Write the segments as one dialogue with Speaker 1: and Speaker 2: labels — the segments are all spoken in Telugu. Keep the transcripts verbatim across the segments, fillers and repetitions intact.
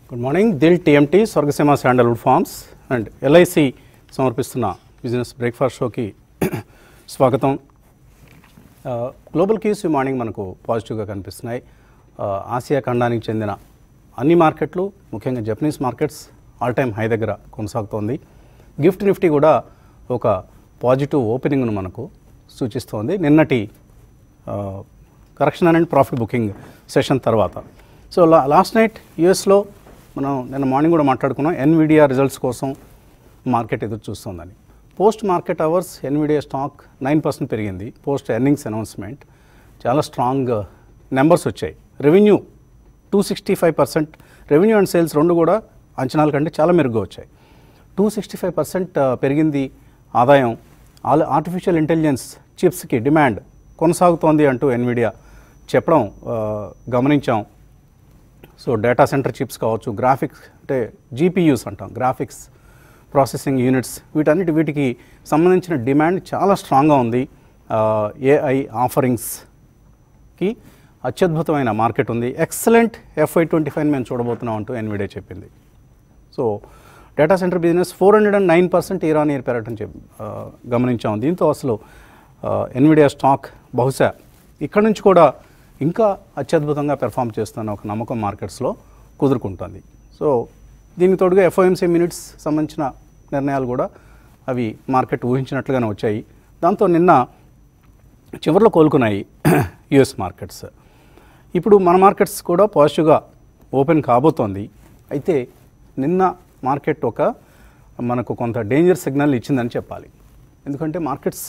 Speaker 1: Good morning. Dil TMT Swargaseema sandalwood farms and LIC సమర్పిస్తున్న బిజినెస్ బ్రేక్ఫాస్ట్ షోకి స్వాగతం. గ్లోబల్ కీస్ ఈ మార్నింగ్ మనకు పాజిటివ్గా కనిపిస్తున్నాయి. ఆసియా ఖండానికి చెందిన అన్ని మార్కెట్లు, ముఖ్యంగా Japanese markets all time high దగ్గర కొనసాగుతోంది. గిఫ్ట్ నిఫ్టీ కూడా ఒక పాజిటివ్ ఓపెనింగ్ను మనకు సూచిస్తోంది నిన్నటి correction and profit booking session తర్వాత. సో లా లాస్ట్ నైట్ యూఎస్లో మనం నిన్న మార్నింగ్ కూడా మాట్లాడుకున్నాం, ఎన్విడియా రిజల్ట్స్ కోసం మార్కెట్ ఎదురు చూస్తుందని. Post market hours Nvidia stock nine percent పెరిగింది. పోస్ట్ ఎర్నింగ్స్ అనౌన్స్మెంట్ చాలా స్ట్రాంగ్ నెంబర్స్ వచ్చాయి. Revenue two sixty five percent revenue and sales రెండు కూడా అంచనాల కంటే చాలా మెరుగ్గా వచ్చాయి. టూ సిక్స్టీ ఫైవ్ పర్సెంట్ పెరిగింది ఆదాయం. ఆల్ ఆర్టిఫిషియల్ ఇంటెలిజెన్స్ చిప్స్కి డిమాండ్ కొనసాగుతోంది అంటూ ఎన్విడియా చెప్పడం గమనించాం. సో డేటా సెంటర్ చిప్స్ కావచ్చు, గ్రాఫిక్స్ అంటే జీపీయూస్ అంటాం, గ్రాఫిక్స్ ప్రాసెసింగ్ యూనిట్స్, వీటన్నిటి వీటికి సంబంధించిన డిమాండ్ చాలా స్ట్రాంగ్గా ఉంది. ఏఐ ఆఫరింగ్స్కి అత్యద్భుతమైన మార్కెట్ ఉంది. ఎక్సలెంట్ ఎఫ్ఐ ట్వంటీ ఫైవ్ మేము చూడబోతున్నాం అంటూ ఎన్విడియా చెప్పింది. So data centre business four hundred and nine percent year on year పెరగటం చెప్ గమనించాం. దీంతో అసలు ఎన్విడియా స్టాక్ బహుశా ఇక్కడ నుంచి కూడా ఇంకా అత్యద్భుతంగా పెర్ఫామ్ చేస్తున్న ఒక నమ్మకం మార్కెట్స్లో కుదురుకుంటుంది. సో దీనికి తోడుగా ఎఫ్ఓఎంసీ మినిట్స్ సంబంధించిన నిర్ణయాలు కూడా అవి మార్కెట్ ఊహించినట్లుగానే వచ్చాయి. దాంతో నిన్న చివరిలో కోలుకున్నాయి యుఎస్ మార్కెట్స్. ఇప్పుడు మన మార్కెట్స్ కూడా పాజిటివ్గా ఓపెన్ కాబోతోంది. అయితే నిన్న మార్కెట్ ఒక మనకు కొంత డేంజర్ సిగ్నల్ ఇచ్చిందని చెప్పాలి. ఎందుకంటే markets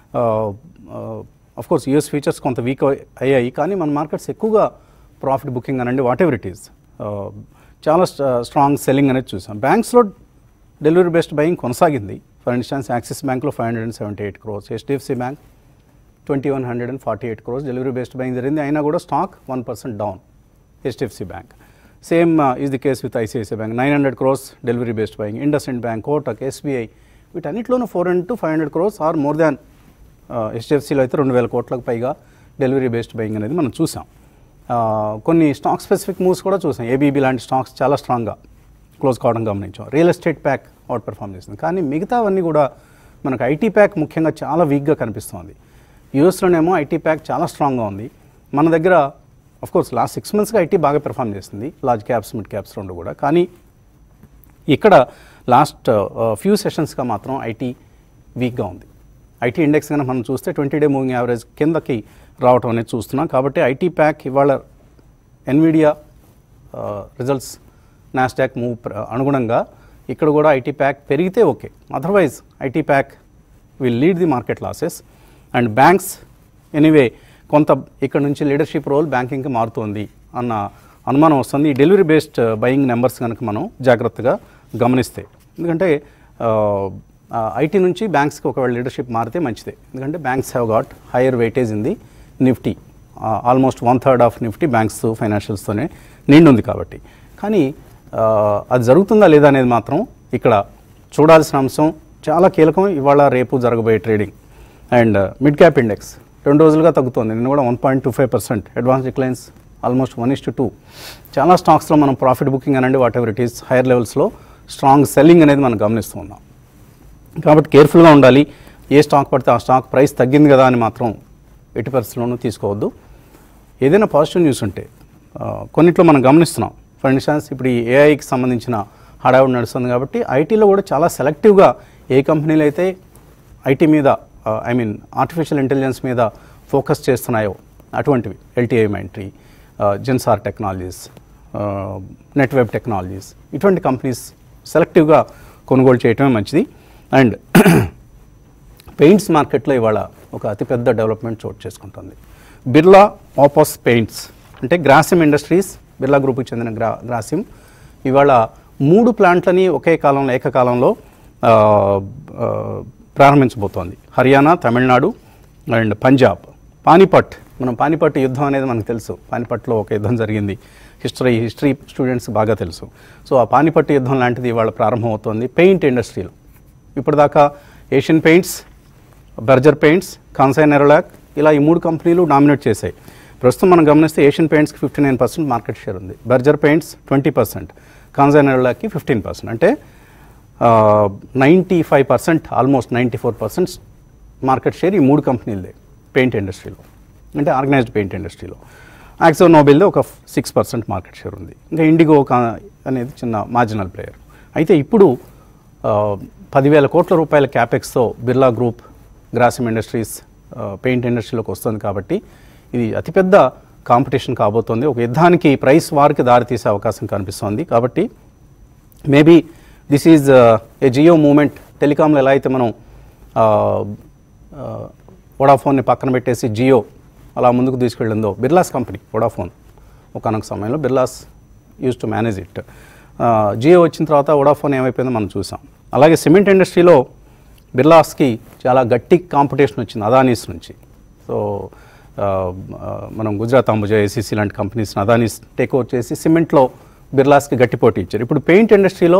Speaker 1: of course US futures కొంత వీక్ అయ్యాయి, కానీ మన మార్కెట్స్ ఎక్కువగా ప్రాఫిట్ బుకింగ్ అనండి వాట్ ఎవర్ ఇట్ ఈస్ చాలా స్ట్రాంగ్ సెల్లింగ్ అనేది చూసాం. బ్యాంక్స్లో డెలివరీ బేస్డ్ బయింగ్ కొనసాగింది. ఫర్ ఇన్స్టాన్స్ యాక్సిస్ బ్యాంక్లో five hundred and seventy eight crores, HDFC bank twenty one hundred and forty eight crores delivery based buying జరిగింది. అయినా కూడా stock one percent down HDFC bank. Same is the case with ICICI bank, nine hundred crores delivery based buying. IndusInd bank, Kotak, SBI వీటన్నిటిలోనూ four hundred to five hundred crores or more than. హెచ్డిఎఫ్సిలో అయితే రెండు వేల కోట్లకు పైగా డెలివరీ బేస్డ్ బయింగ్ అనేది మనం చూసాం. కొన్ని స్టాక్ స్పెసిఫిక్ మూవ్స్ కూడా చూసాం. ఏబీబీ లాంటి స్టాక్స్ చాలా స్ట్రాంగ్గా క్లోజ్ కావడం గమనించాం. Real estate pack outperform చేస్తుంది. కానీ మిగతావన్నీ కూడా మనకు ఐటీ ప్యాక్ ముఖ్యంగా చాలా వీక్గా కనిపిస్తుంది. యూఎస్లోనేమో ఐటీ ప్యాక్ చాలా స్ట్రాంగ్గా ఉంది. మన దగ్గర అఫ్కోర్స్ లాస్ట్ సిక్స్ మంత్స్గా ఐటీ బాగా పెర్ఫామ్ చేస్తుంది, లార్జ్ క్యాప్స్ మిడ్ క్యాప్స్ రెండు కూడా. కానీ ఇక్కడ లాస్ట్ ఫ్యూ సెషన్స్గా మాత్రం ఐటీ వీక్గా ఉంది. ఐటీ ఇండెక్స్ కనుక మనం చూస్తే ట్వంటీ డే మూవింగ్ యావరేజ్ కిందకి రావటం అనేది చూస్తున్నాం. కాబట్టి ఐటీ ప్యాక్ ఇవాళ ఎన్విడియా రిజల్ట్స్ నాస్డాక్ మూవ్ అనుగుణంగా ఇక్కడ కూడా ఐటీ ప్యాక్ పెరిగితే okay, otherwise IT pack will lead the market losses. And banks anyway కొంత ఇక్కడ నుంచి లీడర్షిప్ రోల్ బ్యాంకింగ్కి మారుతోంది అన్న అనుమానం వస్తుంది. ఈ డెలివరీ బేస్డ్ బయింగ్ నెంబర్స్ కనుక మనం జాగ్రత్తగా గమనిస్తే, ఎందుకంటే ఐటీ నుంచి బ్యాంక్స్కి ఒకవేళ లీడర్షిప్ మారితే మంచిదే. ఎందుకంటే banks have got higher weightage in the Nifty. Almost one third of Nifty banks ఫైనాన్షియల్స్తోనే నిండి ఉంది కాబట్టి. కానీ అది జరుగుతుందా లేదా అనేది మాత్రం ఇక్కడ చూడాల్సిన అంశం, చాలా కీలకం. ఇవాళ రేపు జరగబోయే trading. And mid cap index రెండు రోజులుగా తగ్గుతుంది. నిన్న కూడా one point two five percent advance declines, almost one is to two. చాలా స్టాక్స్లో మనం ప్రాఫిట్ బుకింగ్ అనండి whatever it is higher లెవెల్స్లో స్ట్రాంగ్ సెల్లింగ్ అనేది మనం గమనిస్తూ ఉన్నాం. కాబట్టి కేర్ఫుల్గా ఉండాలి. ఏ స్టాక్ పడితే ఆ స్టాక్ ప్రైస్ తగ్గింది కదా అని మాత్రం ఎట్టి పరిస్థితుల్లోనూ తీసుకోవద్దు. ఏదైనా పాజిటివ్ న్యూస్ ఉంటే కొన్నిట్లో మనం గమనిస్తున్నాం. ఫర్ ఇన్స్టాన్స్ ఇప్పుడు ఈ ఏఐకి సంబంధించిన హడావుడి నడుస్తుంది కాబట్టి ఐటీలో కూడా చాలా సెలెక్టివ్గా ఏ కంపెనీలు అయితే ఐటీ మీద ఐ మీన్ ఆర్టిఫిషియల్ ఇంటెలిజెన్స్ మీద ఫోకస్ చేస్తున్నాయో అటువంటివి LTI Mindtree, Zensar technologies, Netweb technologies ఇటువంటి కంపెనీస్ సెలెక్టివ్గా కొనుగోలు చేయటమే మంచిది. అండ్ పెయింట్స్ మార్కెట్లో ఇవాళ ఒక అతిపెద్ద డెవలప్మెంట్ చోటు చేసుకుంటుంది. బిర్లా ఆపోస్ పెయింట్స్ అంటే గ్రాసిమ్ ఇండస్ట్రీస్, బిర్లా గ్రూప్కి చెందిన గ్రా గ్రాసిమ్ ఇవాళ మూడు ప్లాంట్లని ఒకే కాలంలో ఏకకాలంలో ప్రారంభించబోతోంది. హర్యానా, తమిళనాడు అండ్ పంజాబ్. పానిపట్, మనం పానిపట్ యుద్ధం అనేది మనకు తెలుసు. పానిపట్లో ఒక యుద్ధం జరిగింది, హిస్టరీ హిస్టరీ స్టూడెంట్స్ బాగా తెలుసు. సో ఆ పానిపట్ యుద్ధం లాంటిది ఇవాళ ప్రారంభమవుతోంది పెయింట్ ఇండస్ట్రీలో. ఇప్పటిదాకా Asian paints, Berger paints, Kansai Nerolac ఇలా ఈ మూడు కంపెనీలు డామినేట్ చేశాయి. ప్రస్తుతం మనం గమనిస్తే ఏషియన్ పెయింట్స్కి fifty nine percent market share ఉంది, బర్జర్ పెయింట్స్ ట్వంటీ పర్సెంట్, కాంజానెల్లాకి ఫిఫ్టీన్ పర్సెంట్. అంటే ninety five percent almost ninety four percent market share ఈ మూడు కంపెనీలదే పెయింట్ ఇండస్ట్రీలో, అంటే ఆర్గనైజ్డ్ పెయింట్ ఇండస్ట్రీలో. యాక్సో నోబెల్దే ఒక సిక్స్ పర్సెంట్ మార్కెట్ షేర్ ఉంది. ఇంకా ఇండిగో అనేది చిన్న మార్జినల్ ప్లేయర్. అయితే ఇప్పుడు పదివేల కోట్ల రూపాయల క్యాపెక్స్తో Birla group Grasim industries paint ఇండస్ట్రీలోకి వస్తుంది కాబట్టి ఇది అతిపెద్ద కాంపిటీషన్ కాబోతోంది. ఒక యుద్ధానికి ప్రైస్ వార్కి దారితీసే అవకాశం కనిపిస్తోంది. కాబట్టి maybe this is a Jio moment. టెలికాంలో ఎలా అయితే మనం వోడాఫోన్ని పక్కన పెట్టేసి జియో అలా ముందుకు తీసుకెళ్ళిందో, బిర్లాస్ కంపెనీ వోడాఫోన్ ఒకనొక సమయంలో Birlas used to manage it. Jio వచ్చిన తర్వాత వోడాఫోన్ ఏమైపోయిందో మనం చూసాం. అలాగే సిమెంట్ ఇండస్ట్రీలో బిర్లాస్కి చాలా గట్టి కాంపిటీషన్ వచ్చింది అదానీస్ నుంచి. సో మనం గుజరాత్ అంబుజా, ఏసీసీ లాంటి కంపెనీస్ని అదానీస్ టేక్ ఓవర్ చేసి సిమెంట్లో బిర్లాస్కి గట్టి పోటీ ఇచ్చారు. ఇప్పుడు పెయింట్ ఇండస్ట్రీలో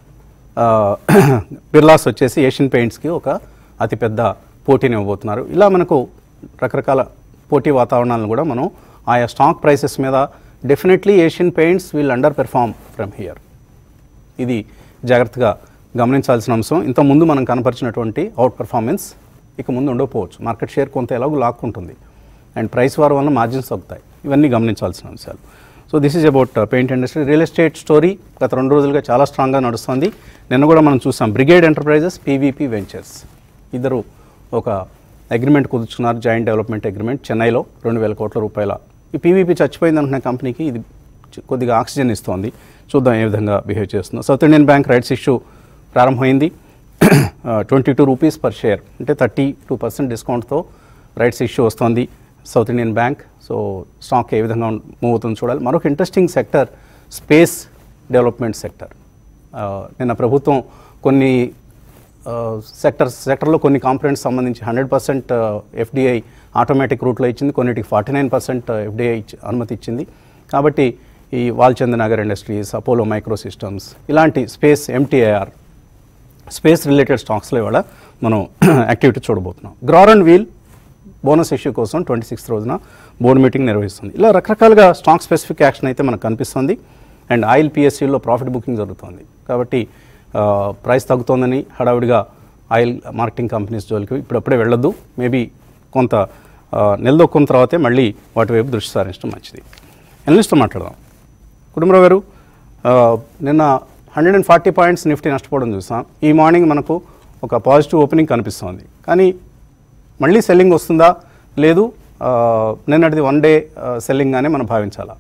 Speaker 1: బిర్లాస్ వచ్చేసి ఏషియన్ పెయింట్స్కి ఒక అతిపెద్ద పోటీని ఇవ్వబోతున్నారు. ఇలా మనకు రకరకాల పోటీ వాతావరణాలను కూడా మనం ఆయా స్టాక్ ప్రైసెస్ మీద definitely Asian paints will underperform from here. ఇది జాగ్రత్తగా గమనించాల్సిన అంశం. ఇంతకుముందు మనం కనపరిచినటువంటి అవుట్ పర్ఫార్మెన్స్ ఇక ముందు ఉండకపోవచ్చు. మార్కెట్ షేర్ కొంత ఎలాగో లాక్కుంటుంది అండ్ ప్రైస్ వార్ వల్ల మార్జిన్స్ తగ్గుతాయి. ఇవన్నీ గమనించాల్సిన అంశాలు. So this is about paint industry. Real estate story గత రెండు రోజులుగా చాలా స్ట్రాంగ్గా నడుస్తుంది. నిన్న కూడా మనం చూసాం బ్రిగేడ్ ఎంటర్ప్రైజెస్, పీవీపీ వెంచర్స్ ఇద్దరు ఒక అగ్రిమెంట్ కుదుర్చుకున్నారు, జాయింట్ డెవలప్మెంట్ అగ్రిమెంట్ చెన్నైలో రెండు వేల కోట్ల రూపాయల. ఈ పీవీపీ చచ్చిపోయింది అనుకునే కంపెనీకి ఇది కొద్దిగా ఆక్సిజన్ ఇస్తోంది. చూద్దాం ఏ విధంగా బిహేవ్ చేస్తుందో. South Indian bank rights issue ప్రారంభమైంది. Twenty two rupees per share అంటే థర్టీ టూ పర్సెంట్ డిస్కౌంట్తో రైట్స్ ఇష్యూ వస్తుంది South Indian bank. So stock ఏ విధంగా మూవ్ అవుతుందో చూడాలి. మరొక interesting sector space development sector. నిన్న ప్రభుత్వం కొన్ని సెక్టర్స్ సెక్టర్లో కొన్ని కాంపోనెంట్స్ సంబంధించి హండ్రెడ్ పర్సెంట్ ఎఫ్డిఐ ఆటోమేటిక్ రూట్లో ఇచ్చింది, కొన్నిటికి ఫార్టీ నైన్ పర్సెంట్ ఎఫ్డిఐ అనుమతి ఇచ్చింది. కాబట్టి ఈ Walchandnagar industries, Apollo micro systems ఇలాంటి స్పేస్ ఎంటీఐఆర్ స్పేస్ రిలేటెడ్ స్టాక్స్లో ఇవాళ మనం యాక్టివిటీ చూడబోతున్నాం. Grauer and Weil bonus issue కోసం ట్వంటీ సిక్స్త్ రోజున బోర్డు మీటింగ్ నిర్వహిస్తుంది. ఇలా రకరకాలుగా స్టాక్ స్పెసిఫిక్ యాక్షన్ అయితే మనకు కనిపిస్తుంది. అండ్ ఆయిల్ పిఎస్సీలో ప్రాఫిట్ బుకింగ్ జరుగుతుంది కాబట్టి ప్రైస్ తగ్గుతోందని హడావిడిగా ఆయిల్ మార్కెటింగ్ కంపెనీస్ జోలికి ఇప్పుడప్పుడే వెళ్ళొద్దు. మేబీ కొంత నిలదొక్కున్న తర్వాతే మళ్ళీ వాటి వైపు దృష్టి సారించడం మంచిది. ఎనలిస్ట్తో మాట్లాడదాం. కుటుంబరావు గారు, నిన్న hundred and forty points Nifty నష్టపోవడం చూసాం. ఈ మార్నింగ్ మనకు ఒక పాజిటివ్ ఓపెనింగ్ కనిపిస్తోంది. కానీ మళ్ళీ సెల్లింగ్ వస్తుందా లేదు నిన్నటిది వన్ డే సెల్లింగ్గానే మనం భావించాలా?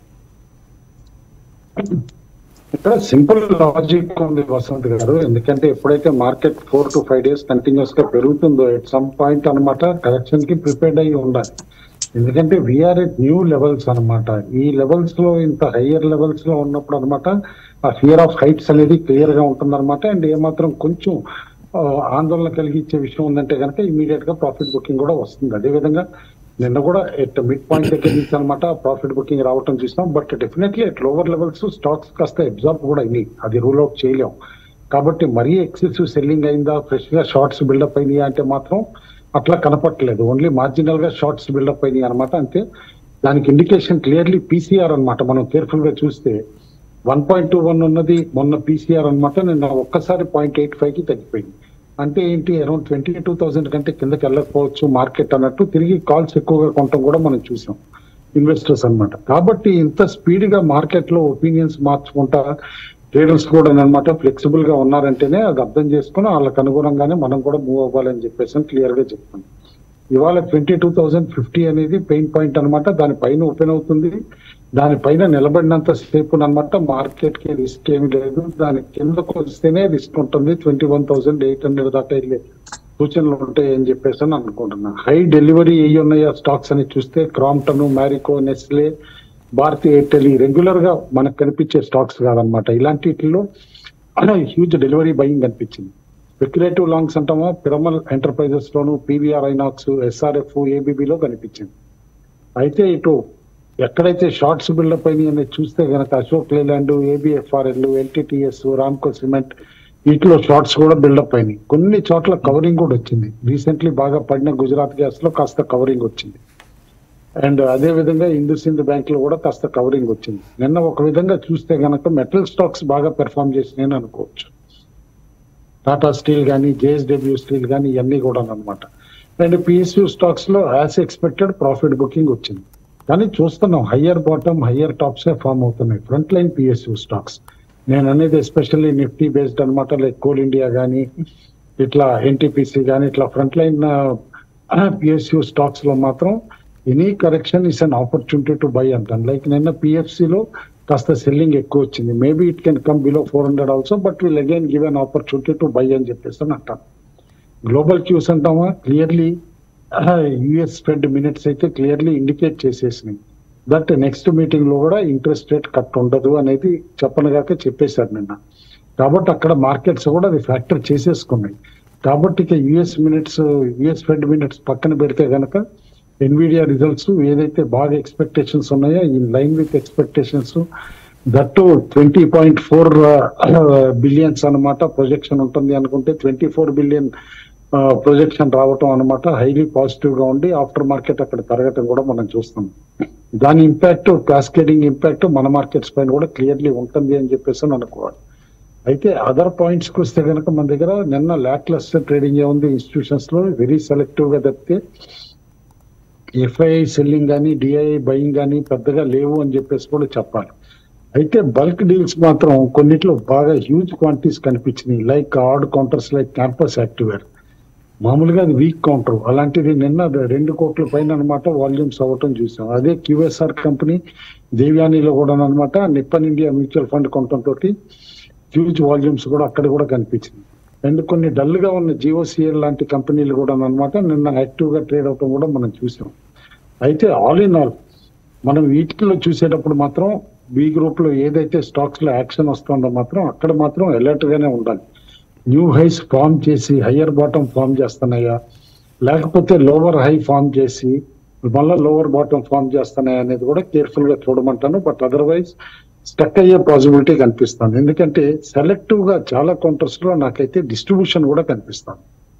Speaker 2: ఇక్కడ సింపుల్ లాజిక్ ఉంది వసంత్ గారు. ఎందుకంటే ఎప్పుడైతే market four to five days continuous గా పెరుగుతుందో ఎట్ సమ్ పాయింట్ అనమాట కరెక్షన్ కి ప్రిపేర్డ్ అయ్యి ఉండాలి. ఎందుకంటే వీఆర్ ఎట్ న్యూ లెవెల్స్ అనమాట. ఈ లెవెల్స్ లో ఇంత హయ్యర్ లెవెల్స్ లో ఉన్నప్పుడు అనమాట ఆ ఫియర్ ఆఫ్ హైట్స్ అనేది క్లియర్ గా ఉంటుంది అనమాట. అండ్ ఏమాత్రం కొంచెం ఆందోళన కలిగించే విషయం ఉందంటే కనుక ఇమీడియట్ గా ప్రాఫిట్ బుకింగ్ కూడా వస్తుంది. అదేవిధంగా నిన్న కూడా ఎట్ మిడ్ పాయింట్ దగ్గర నుంచి అనమాట ప్రాఫిట్ బుకింగ్ రావటం చూసినాం. But definitely at lower levels stocks కాస్త అబ్జార్బ్ కూడా అయినాయి, అది రూల్ అవుట్ చేయలేం. కాబట్టి మరీ ఎక్సెసివ్ సెల్లింగ్ అయిందా, ఫ్రెష్ గా షార్ట్స్ బిల్డప్ అయినాయా అంటే మాత్రం అట్లా కనపట్లేదు. ఓన్లీ మార్జినల్ గా షార్ట్స్ బిల్డప్ అయినాయి అనమాట. అంతే దానికి ఇండికేషన్ క్లియర్లీ పీసీఆర్ అనమాట. మనం కేర్ఫుల్ గా చూస్తే వన్ పాయింట్ టూ వన్ ఉన్నది మొన్న పీసీఆర్ అనమాట. నిన్న ఒక్కసారి పాయింట్ ఎయిట్ ఫైవ్ కి తగ్గిపోయింది. అంటే ఏంటి, అరౌండ్ ట్వంటీ టూ థౌసండ్ కంటే కిందకి వెళ్ళకపోవచ్చు మార్కెట్ అన్నట్టు తిరిగి కాల్స్ ఎక్కువగా కొనటం కూడా మనం చూసాం ఇన్వెస్టర్స్ అనమాట. కాబట్టి ఇంత స్పీడ్ గా మార్కెట్ లో ఒపీనియన్స్ మార్చుకుంటా ట్రేడర్స్ కూడా అనమాట ఫ్లెక్సిబుల్ గా ఉన్నారంటేనే అది అర్థం చేసుకుని వాళ్ళకి అనుగుణంగానే మనం కూడా మూవ్ అవ్వాలని చెప్పేసి క్లియర్ గా చెప్తాను. ఇవాళ ట్వంటీ టూ థౌసండ్ ఫిఫ్టీ అనేది పెయిన్ పాయింట్ అనమాట. దానిపైన ఓపెన్ అవుతుంది, దానిపైన నిలబడినంత సేపు అనమాట మార్కెట్ కి రిస్క్ ఏమి లేదు. దాని కిందకు వస్తేనే రిస్క్ ఉంటుంది. Twenty one thousand eight hundred దాకా వెళ్ళే సూచనలు ఉంటాయి అని చెప్పేసి అని అనుకుంటున్నా. హై డెలివరీ ఏ ఉన్నాయో స్టాక్స్ అని చూస్తే Crompton, Marico, Nestle, Bharti Airtel regular గా మనకు కనిపించే స్టాక్స్ కాదనమాట. ఇలాంటిలో హ్యూజ్ డెలివరీ బయింగ్ కనిపించింది. స్పెక్యులేటివ్ లాంగ్స్ అంటామో పిరమల్ ఎంటర్ప్రైజెస్ లోను, పీవీఆర్ ఐనాక్స్, ఎస్ఆర్ఎఫ్, ఏబీబీలో కనిపించింది. అయితే ఇటు ఎక్కడైతే షార్ట్స్ బిల్డప్ అయినాయి అనేది చూస్తే కనుక Ashok Leyland, ABFRL, LTTS, Ramco cement వీటిలో షార్ట్స్ కూడా బిల్డప్ అయినాయి. కొన్ని చోట్ల కవరింగ్ కూడా వచ్చింది. రీసెంట్లీ బాగా పడిన గుజరాత్ గ్యాస్ లో కాస్త కవరింగ్ వచ్చింది. అండ్ అదే విధంగా ఇండస్ ఇండ్ బ్యాంక్ లో కూడా కాస్త కవరింగ్ వచ్చింది. నిన్న ఒక విధంగా చూస్తే గనక మెటల్ స్టాక్స్ బాగా పెర్ఫామ్ చేసినాయని అనుకోవచ్చు. టాటా స్టీల్ కానీ, జేఎస్డబ్ల్యూ స్టీల్ కానీ ఇవన్నీ కూడా అనమాట. అండ్ పిఎస్యూ స్టాక్స్ లో యాజ్ ఎక్స్పెక్టెడ్ ప్రాఫిట్ బుకింగ్ వచ్చింది. కానీ చూస్తున్నాం higher bottom higher tops form అవుతున్నాయి ఫ్రంట్ లైన్ పిఎస్యూ స్టాక్స్. నేను అనేది ఎస్పెషల్లీ నిఫ్టీ బేస్డ్ అనమాట. లైక్ కోల్ ఇండియా కానీ, ఇట్లా ఎన్టీపీసీ కానీ, ఇట్లా ఫ్రంట్ లైన్ పిఎస్యూ స్టాక్స్ లో మాత్రం any correction is an opportunity to buy అంటాను. లైక్ నిన్న పిఎఫ్సిలో కాస్త సెల్లింగ్ ఎక్కువ వచ్చింది. Maybe it can come below four hundred also, but will again give an opportunity to buy అని చెప్పేసి అని అంటాను. గ్లోబల్ క్యూస్ అంటామా, క్లియర్లీ యుఎస్ ఫెడ్ మినిట్స్ అయితే క్లియర్లీ ఇండికేట్ చేసేసినాయి దట్ నెక్స్ట్ మీటింగ్ లో కూడా ఇంట్రెస్ట్ రేట్ కట్ ఉండదు అనేది చెప్పనగాక చెప్పేశారు నిన్న. కాబట్టి అక్కడ మార్కెట్స్ కూడా అది ఫ్యాక్టర్ చేసేసుకున్నాయి. కాబట్టి ఇక US minutes US Fed minutes పక్కన పెడితే గనక ఎన్విడియా రిజల్ట్స్ ఏదైతే బాగా ఎక్స్పెక్టేషన్స్ ఉన్నాయో in line with expectations, that twenty point four billions అనమాట ప్రొజెక్షన్ ఉంటుంది అనుకుంటే ట్వంటీ ఫోర్ బిలియన్ ప్రొజెక్షన్ రావటం అనమాట హైలీ పాజిటివ్ గా ఉండి ఆఫ్టర్ మార్కెట్ అక్కడ తరగటం కూడా మనం చూస్తాం. దాని ఇంపాక్ట్ క్యాస్కేడింగ్ ఇంపాక్ట్ మన మార్కెట్స్ పైన కూడా క్లియర్లీ ఉంటుంది అని చెప్పేసి అనుకోవాలి. అయితే అదర్ పాయింట్స్ కి వస్తే కనుక మన దగ్గర నిన్న ల్యాక్ లెస్టర్ ట్రేడింగ్ ఏ ఉంది ఇన్స్టిట్యూషన్స్ లో, వెరీ సెలెక్టివ్ గా తప్పితే ఎఫ్ఐఐ సెల్లింగ్ కానీ డిఐఐ బయింగ్ కానీ పెద్దగా లేవు అని చెప్పేసి కూడా చెప్పాలి. అయితే బల్క్ డీల్స్ మాత్రం కొన్నిట్లో బాగా హ్యూజ్ క్వాంటిటీస్ కనిపించినాయి. Like odd counters like Campus Activewear, మామూలుగా అది వీక్ కౌంటర్, అలాంటిది నిన్న రెండు కోట్ల పైన అనమాట వాల్యూమ్స్ అవ్వటం చూసాం. అదే క్యూఎస్ఆర్ కంపెనీ దేవ్యానిలో కూడా అనమాట నిప్పన్ ఇండియా మ్యూచువల్ ఫండ్ కొనటంతో హ్యూజ్ వాల్యూమ్స్ కూడా అక్కడ కూడా కనిపించింది. అండ్ కొన్ని డల్ గా ఉన్న జియోసిఎల్ లాంటి కంపెనీలు కూడా అనమాట నిన్న యాక్టివ్ గా ట్రేడ్ అవటం కూడా మనం చూసాం. అయితే ఆల్ ఇన్ ఆల్ మనం వీటిలో చూసేటప్పుడు మాత్రం బి గ్రూప్ లో ఏదైతే స్టాక్స్ లో యాక్షన్ వస్తుందో మాత్రం అక్కడ మాత్రం అలర్ట్ గానే ఉండాలి. న్యూ హైస్ ఫామ్ చేసి హయ్యర్ బాటమ్ ఫామ్ చేస్తున్నాయా, లేకపోతే లోవర్ హై ఫామ్ చేసి మళ్ళీ లోవర్ బాటమ్ ఫామ్ చేస్తున్నాయా అనేది కూడా కేర్ఫుల్ గా చూడమంటాను. బట్ అదర్వైజ్ స్టక్ అయ్యే పాసిబిలిటీ కనిపిస్తుంది. ఎందుకంటే సెలెక్టివ్ గా చాలా కౌంటర్స్ లో నాకైతే డిస్ట్రిబ్యూషన్ కూడా కనిపిస్తుంది.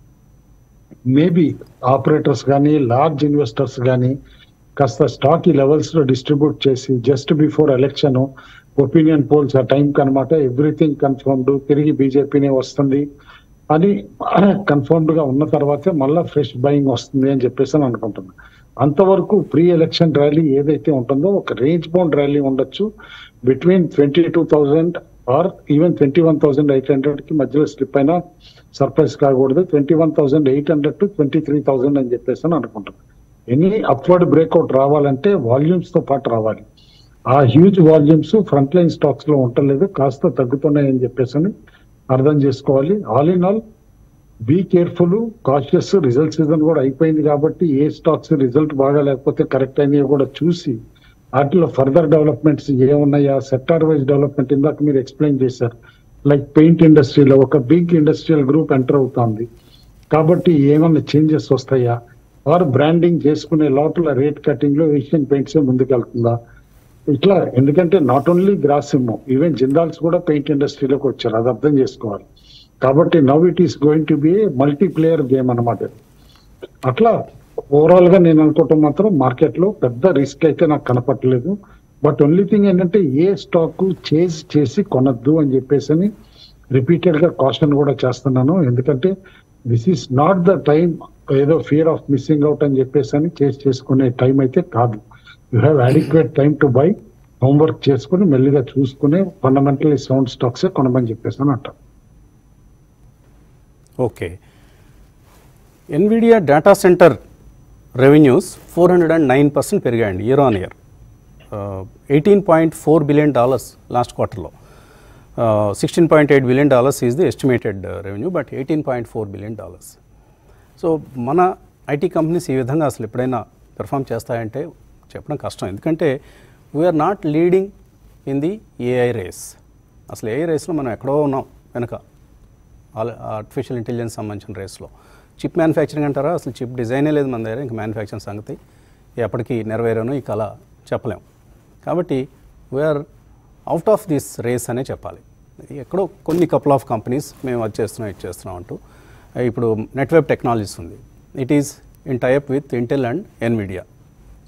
Speaker 2: మేబీ ఆపరేటర్స్ కానీ లార్జ్ ఇన్వెస్టర్స్ కానీ కాస్త స్టాక్ ఈ లెవెల్స్ లో డిస్ట్రిబ్యూట్ చేసి just before election opinion polls ఆ టైంకి అనమాట ఎవ్రీథింగ్ కన్ఫర్మ్డ్ తిరిగి బీజేపీనే వస్తుంది అని కన్ఫర్మ్డ్ గా ఉన్న తర్వాతే మళ్ళీ ఫ్రెష్ బయింగ్ వస్తుంది అని చెప్పేసి అని అనుకుంటున్నాను. అంతవరకు ప్రీ ఎలక్షన్ ర్యాలీ ఏదైతే ఉంటుందో ఒక రేంజ్ బౌండ్ ర్యాలీ ఉండొచ్చు between twenty two thousand or even twenty one thousand eight hundred కి మధ్యలో స్లిప్ అయినా సర్ప్రైజ్ కాకూడదు. Twenty one thousand eight hundred to twenty three thousand అని చెప్పేసి అని అనుకుంటున్నాను. ఎనీ అప్వర్డ్ బ్రేక్అవుట్ రావాలంటే వాల్యూమ్స్ తో పాటు రావాలి. ఆ huge volumes front line stocks లో ఉండలేదు, కాస్త తగ్గుతున్నాయని చెప్పేసి అని అర్థం చేసుకోవాలి. All in all be careful, cautious. Result season కూడా అయిపోయింది కాబట్టి ఏ స్టాక్స్ రిజల్ట్ బాగా లేకపోతే కరెక్ట్ అయినాయో కూడా చూసి వాటిలో ఫర్దర్ డెవలప్మెంట్స్ ఏమున్నాయా, సెక్టార్ వైజ్ డెవలప్మెంట్ ఇందాక మీరు ఎక్స్ప్లెయిన్ చేశారు. లైక్ పెయింట్ ఇండస్ట్రీలో ఒక బిగ్ ఇండస్ట్రియల్ గ్రూప్ ఎంటర్ అవుతుంది కాబట్టి ఏమన్నా చేంజెస్ వస్తాయా, ఆర్ బ్రాండింగ్ చేసుకునే లోపల రేట్ కటింగ్ లో ఏషియన్ పెయింట్స్ ముందుకెళ్తుందా, ఇట్లా. ఎందుకంటే not only Grasim, even Jindals కూడా పెయింట్ ఇండస్ట్రీలోకి వచ్చారు, అది అర్థం చేసుకోవాలి. కాబట్టి now it is going to be multi player game అనమాట. అట్లా ఓవరాల్ గా నేను అనుకోవటం మాత్రం మార్కెట్ లో పెద్ద రిస్క్ అయితే నాకు కనపట్టలేదు. బట్ ఓన్లీ థింగ్ ఏంటంటే ఏ స్టాక్ చేజ్ చేసి కొనద్దు అని చెప్పేసి రిపీటెడ్ గా కాషన్ కూడా చేస్తున్నాను. ఎందుకంటే this is not the time ఏదో ఫియర్ ఆఫ్ మిస్సింగ్ అవుట్ అని చెప్పేసి అని చేసి చేసుకునే టైం అయితే కాదు. You have adequate time to buy, homework చేసుకుని మెల్లిగా చూసుకుని ఫండమెంటల్లీ సౌండ్ స్టాక్సే కొనమని చెప్పేసి అని అంటాం.
Speaker 1: Okay, Nvidia data centre revenues four hundred and nine percent పెరిగాయండి year on year. Eighteen point four billion dollars last క్వార్టర్లో. Sixteen point eight billion dollars is the estimated revenue, but eighteen point four billion dollars. So మన ఐటీ కంపెనీస్ ఈ విధంగా అసలు ఎప్పుడైనా పెర్ఫామ్ చేస్తాయంటే చెప్పడం కష్టం. ఎందుకంటే we're not leading in the AI race. అసలు ఏఐ రేస్లో మనం ఎక్కడో ఉన్నాం వెనక, ఆర్టిఫిషియల్ ఇంటెలిజెన్స్ సంబంధించిన రేస్లో. చిప్ మ్యానుఫ్యాక్చరింగ్ అంటారా, అసలు చిప్ డిజైనే లేదు మన దగ్గర. ఇంకా మ్యానుఫ్యాక్చరింగ్ సంగతి ఎప్పటికీ నెరవేరను ఈ కళ చెప్పలేం. కాబట్టి we're out of this race అనే చెప్పాలి. ఎక్కడో కొన్ని కపుల్ ఆఫ్ కంపెనీస్ మేము అది చేస్తున్నాం ఇది చేస్తున్నాం అంటూ. ఇప్పుడు నెట్వెబ్ టెక్నాలజీస్ ఉంది, it is in tie up with Intel and Nvidia. So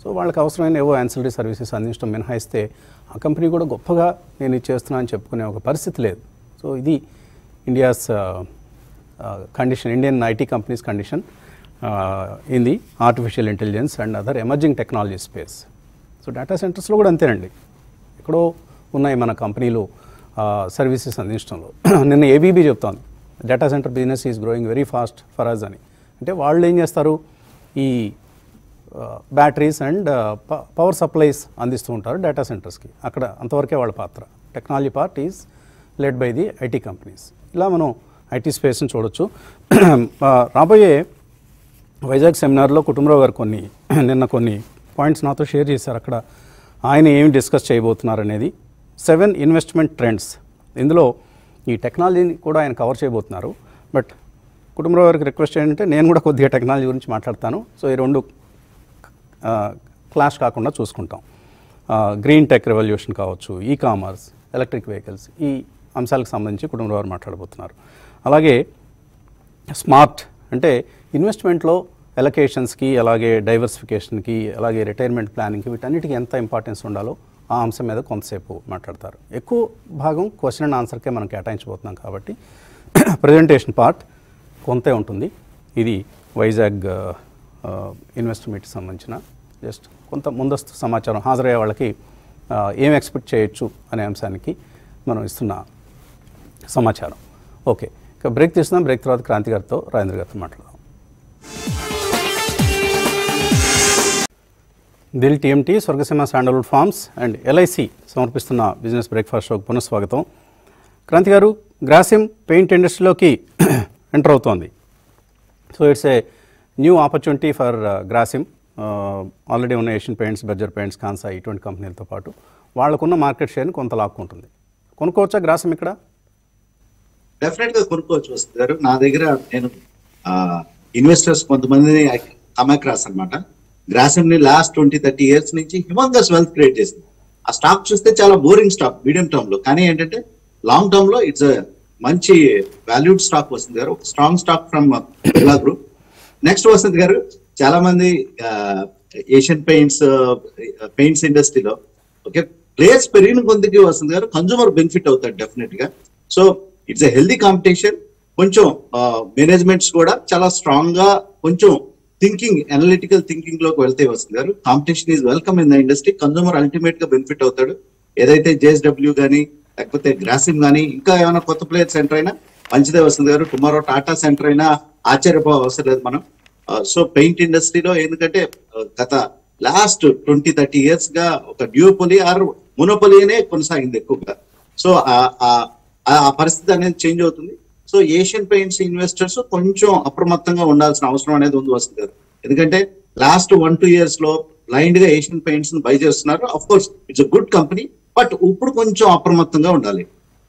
Speaker 1: so వాళ్ళకి అవసరమైన ఏవో యాన్సిలరీ సర్వీసెస్ అందించడం మినహాయిస్తే ఆ కంపెనీ కూడా గొప్పగా నేను ఇది చేస్తున్నా అని చెప్పుకునే ఒక పరిస్థితి లేదు. సో ఇది India's condition, Indian IT companies condition in the artificial intelligence and other emerging technology space. So data సెంటర్స్లో కూడా అంతేనండి, ఎక్కడో ఉన్నాయి మన కంపెనీలు సర్వీసెస్ అందించడంలో. నిన్న ఏబీబీ చెప్తాను data centre business is growing very fast for us అని. అంటే వాళ్ళు ఏం చేస్తారు, ఈ బ్యాటరీస్ అండ్ పవర్ సప్లైస్ అందిస్తూ ఉంటారు డేటా సెంటర్స్కి. అక్కడ అంతవరకే వాళ్ళ పాత్ర. Technology part is led by the IT companies. ఇలా మనం ఐటీ స్పేస్ని చూడొచ్చు. రాబోయే వైజాగ్ సెమినార్లో కుటుంబరావు గారు కొన్ని నిన్న కొన్ని పాయింట్స్ నాతో షేర్ చేశారు. అక్కడ ఆయన ఏమి డిస్కస్ చేయబోతున్నారు అనేది సెవెన్ ఇన్వెస్ట్మెంట్ ట్రెండ్స్. ఇందులో ఈ టెక్నాలజీని కూడా ఆయన కవర్ చేయబోతున్నారు. బట్ కుటుంబరావు గారికి రిక్వెస్ట్ ఏంటంటే నేను కూడా కొద్దిగా టెక్నాలజీ గురించి మాట్లాడతాను. సో ఈ రెండు క్లాష్ కాకుండా చూసుకుంటాం. గ్రీన్ టెక్ రెవల్యూషన్ కావచ్చు, ఈ కామర్స్, ఎలక్ట్రిక్ వెహికల్స్, ఈ అంశాలకు సంబంధించి కుటుంబరావు గారు మాట్లాడబోతున్నారు. అలాగే స్మార్ట్ అంటే ఇన్వెస్ట్మెంట్లో ఎలకేషన్స్కి, అలాగే డైవర్సిఫికేషన్కి, అలాగే రిటైర్మెంట్ ప్లానింగ్కి, వీటన్నిటికీ ఎంత ఇంపార్టెన్స్ ఉండాలో ఆ అంశం మీద కొంతసేపు మాట్లాడతారు. ఎక్కువ భాగం క్వశ్చన్ అండ్ ఆన్సర్కే మనం కేటాయించబోతున్నాం కాబట్టి ప్రజెంటేషన్ పార్ట్ కొంతే ఉంటుంది. ఇది వైజాగ్ ఇన్వెస్టర్ మీట్కి సంబంధించిన జస్ట్ కొంత ముందస్తు సమాచారం, హాజరయ్యే వాళ్ళకి ఏం ఎక్స్పెక్ట్ చేయొచ్చు అనే అంశానికి మనం ఇస్తున్న సమాచారం. ఓకే, ఇక బ్రేక్ తీసుకుందాం. బ్రేక్ తర్వాత క్రాంతి గారితో, రాజేంద్ర గారితో మాట్లాడదాం. Dil TMT, Swargaseema sandalwood farms and LIC సమర్పిస్తున్న బిజినెస్ బ్రేక్ఫాస్ట్ షోకి పునఃస్వాగతం. క్రాంతి గారు, గ్రాసిమ్ పెయింట్ ఇండస్ట్రీలోకి ఎంటర్ అవుతోంది. So it's a new opportunity for Grasim. Already ఉన్న ఏషియన్ పెయింట్స్, బెర్జర్ పెయింట్స్, కాన్సా ఇటువంటి కంపెనీలతో పాటు వాళ్ళకున్న మార్కెట్ షేర్ని కొంత లాక్కుంటుంది. కొనుక్కోవచ్చా గ్రాసిమ్ ఇక్కడ?
Speaker 3: డెఫినెట్గా కొనుక్కోవచ్చు వస్తుంది గారు. నా దగ్గర నేను ఇన్వెస్టర్స్ కొంతమందిని కమ్ అక్రాస్ అనమాట. గ్రాసిమ్ ని లాస్ట్ ట్వంటీ థర్టీ ఇయర్స్ నుంచి హ్యూమంగస్ వెల్త్ క్రియేట్ చేసింది. ఆ స్టాక్ చూస్తే చాలా బోరింగ్ స్టాక్ మీడియం టర్మ్ లో, కానీ ఏంటంటే లాంగ్ టర్మ్ లో ఇట్స్ మంచి వాల్యూడ్ స్టాక్ వస్తుంది గారు. ఒక strong stock from Birla group. Next Vasant garu, చాలా మంది ఏషియన్ పెయింట్స్ పెయింట్స్ ఇండస్ట్రీలో ఓకే ప్లేయర్స్ పెరిగిన కొద్దికి వసంత్ గారు కన్జ్యూమర్ బెనిఫిట్ అవుతారు డెఫినెట్ గా. So it's a healthy competition. కొంచెం మేనేజ్మెంట్స్ కూడా చాలా స్ట్రాంగ్ గా కొంచెం థింకింగ్, అనలిటికల్ థింకింగ్ లోకి వెళ్తే వస్తుంది గారు. Competition is welcome in the industry. Consumer ultimate గా బెనిఫిట్ అవుతాడు. ఏదైతే జేఎస్డబ్ల్యూ కానీ లేకపోతే గ్రాసిమ్ కానీ ఇంకా ఏమైనా కొత్త ప్లేయర్ సెంటర్ అయినా మంచిదే వస్తుంది గారు. టుమారో టాటా సెంటర్ అయినా ఆశ్చర్యపో అవసరం లేదు మనం. సో పెయింట్ ఇండస్ట్రీలో ఎందుకంటే గత లాస్ట్ ట్వంటీ థర్టీ ఇయర్స్ గా ఒక డ్యూపోలి ఆర్ మొనోపోలి అనే కొనసాగింది ఎక్కువగా. సో ఆ పరిస్థితి అనేది చేంజ్ అవుతుంది. సో ఏషియన్ పెయింట్స్ ఇన్వెస్టర్స్ కొంచెం అప్రమత్తంగా ఉండాల్సిన అవసరం అనేది ఉంది వస్తుంది గారు. ఎందుకంటే లాస్ట్ వన్ టూ ఇయర్స్ లో బ్లైండ్ గా ఏషియన్ పెయింట్స్ బై చేస్తున్నారు. Of course it's a good company, but ఇప్పుడు కొంచెం అప్రమత్తంగా ఉండాలి.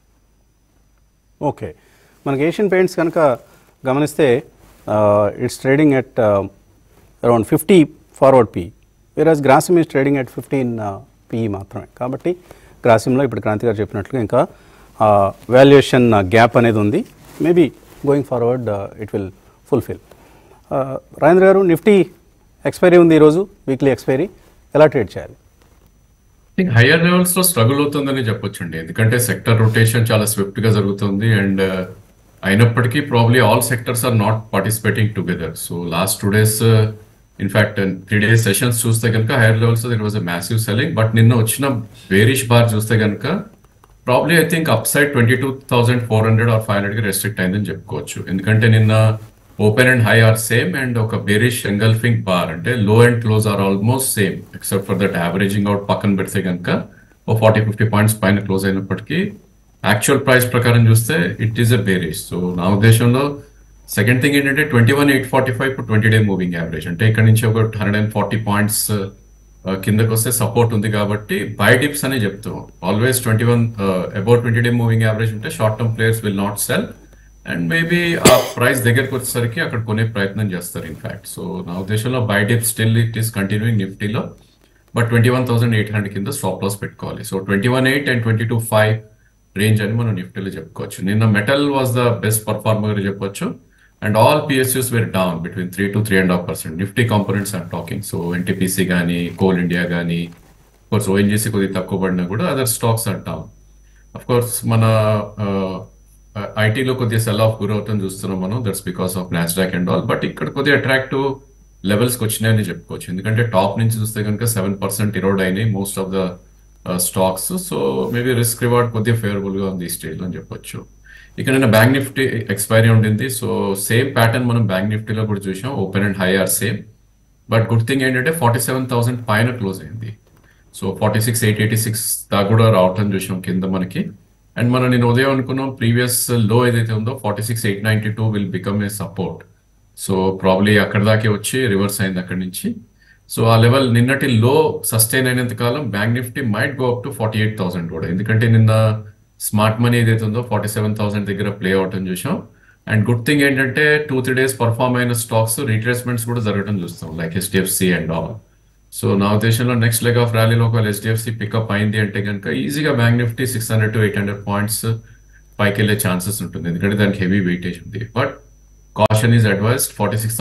Speaker 1: ఓకే, మనకి ఏషియన్ పెయింట్స్ కనుక గమనిస్తే it's trading at around fifty forward P, whereas Grasim is trading at fifteen P మాత్రమే. కాబట్టి గ్రాసిమ్లో ఇప్పుడు క్రాంతి గారు చెప్పినట్లుగా ఇంకా వాల్యుయేషన్ గ్యాప్ అనేది ఉంది. Maybe going forward it will fulfil. Rajendra garu, Nifty expiry ఉంది ఈరోజు, వీక్లీ ఎక్స్పైరీ, ఎలా ట్రేడ్ చేయాలి?
Speaker 4: హయ్యర్ లెవెల్స్ లో స్ట్రగుల్ అవుతుందని చెప్పొచ్చండి. ఎందుకంటే సెక్టర్ రొటేషన్ చాలా స్విఫ్ట్ గా జరుగుతుంది అండ్ అయినప్పటికీ probably all sectors are not participating together. So last two days in fact three days sessions చూస్తే కనుక higher levels it was a massive selling. But నిన్న వచ్చిన బేరిష్ బార్ చూస్తే కనుక probably I think upside twenty two thousand four hundred or five hundred కి రెస్ట్రిక్ట్ అయిందని చెప్పుకోవచ్చు. ఎందుకంటే నిన్న open and high are same and ఒక బేరిష్ ఎంగల్ఫింగ్ బార్ అంటే low and close are almost same except for that averaging out పక్కన పెడితే కనుక ఓ ఫార్టీ ఫిఫ్టీ పాయింట్స్ పైన క్లోజ్ అయినప్పటికీ యాక్చువల్ ప్రైస్ ప్రకారం చూస్తే it is a bearish. So నా ఉద్దేశంలో సెకండ్ థింగ్ ఏంటంటే twenty one eight forty five twenty day moving average అంటే ఇక్కడ నుంచి ఒక హండ్రెడ్ అండ్ ఫార్టీ పాయింట్స్ కిందకు వస్తే సపోర్ట్ ఉంది కాబట్టి బై డిప్స్ అనే చెప్తాం. Always twenty one about twenty day moving average ఉంటే short term players will not sell and maybe ఆ ప్రైస్ దగ్గరకు వచ్చేసరికి అక్కడ కొనే ప్రయత్నం చేస్తారు ఇన్ఫాక్ట్. సో నా ఉద్దేశంలో buy dip still it is continuing నిఫ్టీలో, but twenty one thousand eight hundred కింద స్టాప్ లాస్ పెట్టుకోవాలి. So twenty one eight and twenty two five range అని మనం నిఫ్టీలో చెప్పుకోవచ్చు. నిన్న metal was the best performer చెప్పొచ్చు. And all PSUs were down between three to three and half percent Nifty components are talking. So NTPC కానీ, కోల్ ఇండియా కానీ, కోర్స్ ఓఎన్జీసీ కొద్దిగా తక్కువ పడినా కూడా other stocks are down. Of course మన ఐటీలో కొద్దిగా సెల్ ఆఫ్ గురవుతుంది చూస్తున్నాం మనం, that's because of Nasdaq and all. But ఇక్కడ కొద్దిగా అట్రాక్టివ్ లెవెల్స్కి వచ్చినాయని చెప్పుకోవచ్చు, ఎందుకంటే టాప్ నుంచి చూస్తే కనుక సెవెన్ పర్సెంట్ ఇరోడ్ అయినాయి most of the stocks. So maybe risk reward కొద్దిగా ఫేవరబుల్గా ఉంది ఈ స్టేజ్లో అని చెప్పొచ్చు. ఇక నిన్న బ్యాంక్ నిఫ్టీ ఎక్స్పైరీ ఉండింది. సో సేమ్ ప్యాటర్న్ మనం బ్యాంక్ నిఫ్టీలో కూడా చూసాం, open and high are same. But good thing ఏంటంటే ఫార్టీ సెవెన్ థౌసండ్ పైన క్లోజ్ అయింది. So forty six eight eighty six దాకా కూడా రావటం చూసాం కింద మనకి. అండ్ మనం నేను ఉదయం అనుకున్నాం ప్రీవియస్ లో ఏదైతే ఉందో forty six eight ninety two will become a support. So probably అక్కడ దాకే వచ్చి రివర్స్ అయింది అక్కడి నుంచి. సో ఆ లెవెల్ నిన్నటి లో సస్టైన్ అయినంత కాలం bank Nifty might go up to forty eight thousand కూడా, ఎందుకంటే నిన్న స్మార్ట్ మనీ ఏదైతే ఉందో ఫార్టీ సెవెన్ థౌసండ్ దగ్గర ప్లే అవటం చూసాం. అండ్ గుడ్ థింగ్ ఏంటంటే టూ త్రీ డేస్ పర్ఫార్మ్ అయిన స్టాక్స్ రీట్రేస్మెంట్స్ కూడా జరగడం చూస్తాం, like HDFC and all. So నా ఉద్దేశంలో నెక్స్ట్ లెగ్ ఆఫ్ ర్యాలీలో ఒక హెచ్డిఎఫ్సి పికప్ అయింది అంటే కనుక ఈజీగా bank Nifty six hundred to eight hundred points పైకి వెళ్ళే ఛాన్సెస్ ఉంటుంది, ఎందుకంటే దానికి హెవీ వెయిటేజ్ ఉంది. But caution is advised, forty six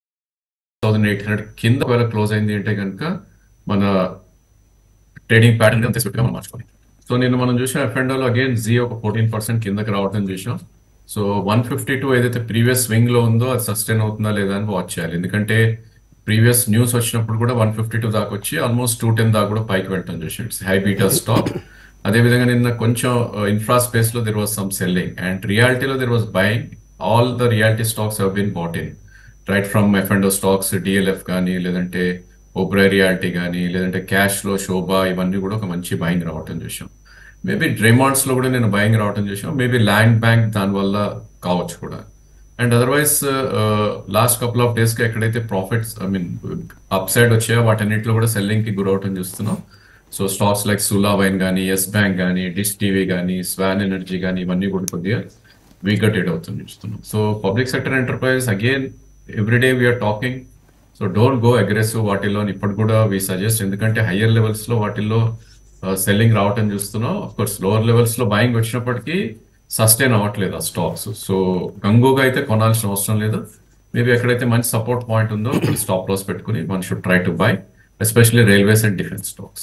Speaker 4: thousand eight hundred కింద ఒకవేళ క్లోజ్ అయింది అంటే కనుక మన ట్రేడింగ్ ప్యాటర్న్ అంత స్విఫ్ట్గా మనం మార్చుకోవాలి. సో నేను మనం చూసాం ఎఫ్ అండ్ ఓలో అగైన్ జీ ఒక ఫోర్టీన్ పర్సెంట్ కిందకి రావడం చూసాం. సో వన్ ఫిఫ్టీ టూ ఏదైతే ప్రీవియస్ స్వింగ్ లో ఉందో అది సస్టైన్ అవుతుందా లేదా అని వాచ్ చేయాలి, ఎందుకంటే ప్రీవియస్ న్యూస్ వచ్చినప్పుడు కూడా వన్ ఫిఫ్టీ టూ దాకా వచ్చి ఆల్మోస్ట్ టూ టెన్ దాకా కూడా పైకి వెళ్ళటం చూసాం. It's high beta stock. అదేవిధంగా నిన్న కొంచెం ఇన్ఫ్రా స్పేస్ లో there was some selling and రియాలిటీలో there was buying. All the realty stocks have been bought in, right from F and O stocks, DLF కానీ, లేదంటే ఓబ్రై రియాలిటీ కానీ, లేదంటే క్యాష్ లో శోభా, ఇవన్నీ కూడా ఒక మంచి బయింగ్ రావటం చూసాం. మేబీ డ్రేమాండ్స్ లో కూడా నేను బయింగ్ రావటం చూసాం, మేబీ ల్యాండ్ బ్యాంక్ దానివల్ల కావచ్చు కూడా. And otherwise last couple of days కి ఎక్కడైతే profits I mean upside వచ్చాయో వాటన్నిటిలో కూడా సెల్లింగ్ కి గురవటం చూస్తున్నాం. So stocks like Sula wine కానీ, ఎస్ బ్యాంక్ కానీ, డిష్ టీవీ కానీ, స్వాన్ ఎనర్జీ కానీ, ఇవన్నీ కూడా కొద్దిగా వీక్ గా ట్రేడ్ అవుతుంది చూస్తున్నాం. So public sector enterprise again everyday we're talking. So don't go aggressive వాటిల్లో ఇప్పటి కూడా వీ సజెస్ట్, ఎందుకంటే హయ్యర్ లెవెల్స్ లో వాటిల్లో సెల్లింగ్ రావటం చూస్తున్నాం. అఫ్ కోర్స్ లోవర్ లెవెల్స్ లో బయింగ్ వచ్చినప్పటికీ సస్టైన్ అవ్వట్లేదు ఆ స్టాక్స్. సో గంగోగా అయితే కొనాల్సిన అవసరం లేదు. మేబీ ఎక్కడైతే మంచి సపోర్ట్ పాయింట్ ఉందో అక్కడ స్టాప్ లాస్ పెట్టుకుని one should try to buy, especially railways and defence stocks.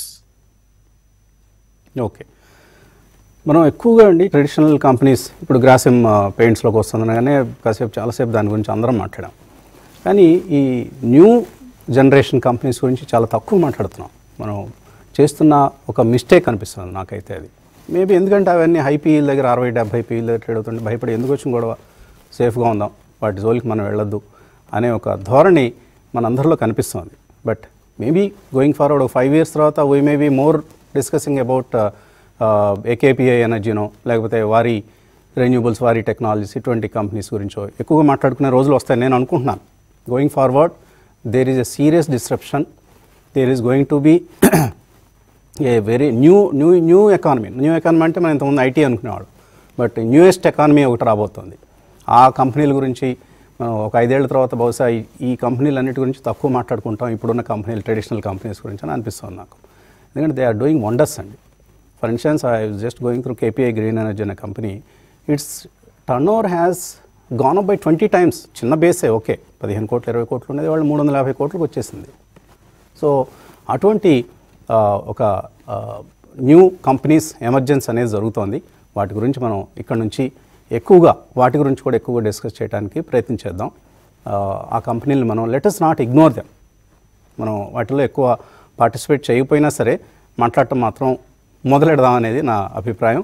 Speaker 1: Okay, మనం ఎక్కువగా అండి ట్రెడిషనల్ కంపెనీస్, ఇప్పుడు గ్రాసిమ్ పెయింట్స్లోకి వస్తుందనగానే కాసేపు చాలాసేపు దాని గురించి అందరం మాట్లాడాం. కానీ ఈ న్యూ జనరేషన్ కంపెనీస్ గురించి చాలా తక్కువ మాట్లాడుతున్నాం. మనం చేస్తున్న ఒక మిస్టేక్ అనిపిస్తుంది నాకైతే అది. మేబీ ఎందుకంటే అవన్నీ హై పీఈల దగ్గర అరవై డెబ్బై పీఈల దగ్గర ట్రేడ్ అవుతుంటే భయపడి ఎందుకు వచ్చిన గొడవ, సేఫ్గా ఉందాం, వాటి జోలికి మనం వెళ్ళొద్దు అనే ఒక ధోరణి మనందరిలో కనిపిస్తుంది. బట్ మేబీ గోయింగ్ ఫార్వర్డ్ ఒక ఫైవ్ ఇయర్స్ తర్వాత we may be more discussing about ఏకేపీఐ ఎనర్జీనో, లేకపోతే వారి రెన్యూబుల్స్, వారి టెక్నాలజీస్, ఇటువంటి కంపెనీస్ గురించో ఎక్కువగా మాట్లాడుకునే రోజులు వస్తాయి నేను అనుకుంటున్నాను. Going forward there is a serious disruption, there is going to be a very new new new economy. New economy అంటే మనం ఇంతకుముందు ఐటీ అనుకునేవాడు, బట్ న్యూయెస్ట్ ఎకానమీ ఒకటి రాబోతుంది. ఆ కంపెనీల గురించి మనం ఒక ఐదేళ్ల తర్వాత బహుశా ఈ కంపెనీలు అన్నిటి గురించి తక్కువ మాట్లాడుకుంటాం, ఇప్పుడున్న కంపెనీలు, ట్రెడిషనల్ కంపెనీస్ గురించి అని అనిపిస్తుంది నాకు. ఎందుకంటే దే ఆర్ డూయింగ్ వండర్స్ అండి. For instance I was just going through KPI green energy అనే company, it's turnover has gone up by twenty times. చిన్న బేసే, ఓకే, పదిహేను కోట్లు ఇరవై కోట్లు ఉండేది, వాళ్ళు మూడు వందల యాభై కోట్లకు వచ్చేసింది. సో అటువంటి ఒక న్యూ కంపెనీస్ ఎమర్జెన్స్ అనేది జరుగుతోంది. వాటి గురించి మనం ఇక్కడ నుంచి ఎక్కువగా వాటి గురించి కూడా ఎక్కువగా డిస్కస్ చేయడానికి ప్రయత్నించేద్దాం. ఆ కంపెనీలు మనం లెటస్ నాట్ ఇగ్నోర్ దెమ్. మనం వాటిలో ఎక్కువ పార్టిసిపేట్ చేయకపోయినా సరే మాట్లాడటం మాత్రం మొదలెడదాం అనేది నా అభిప్రాయం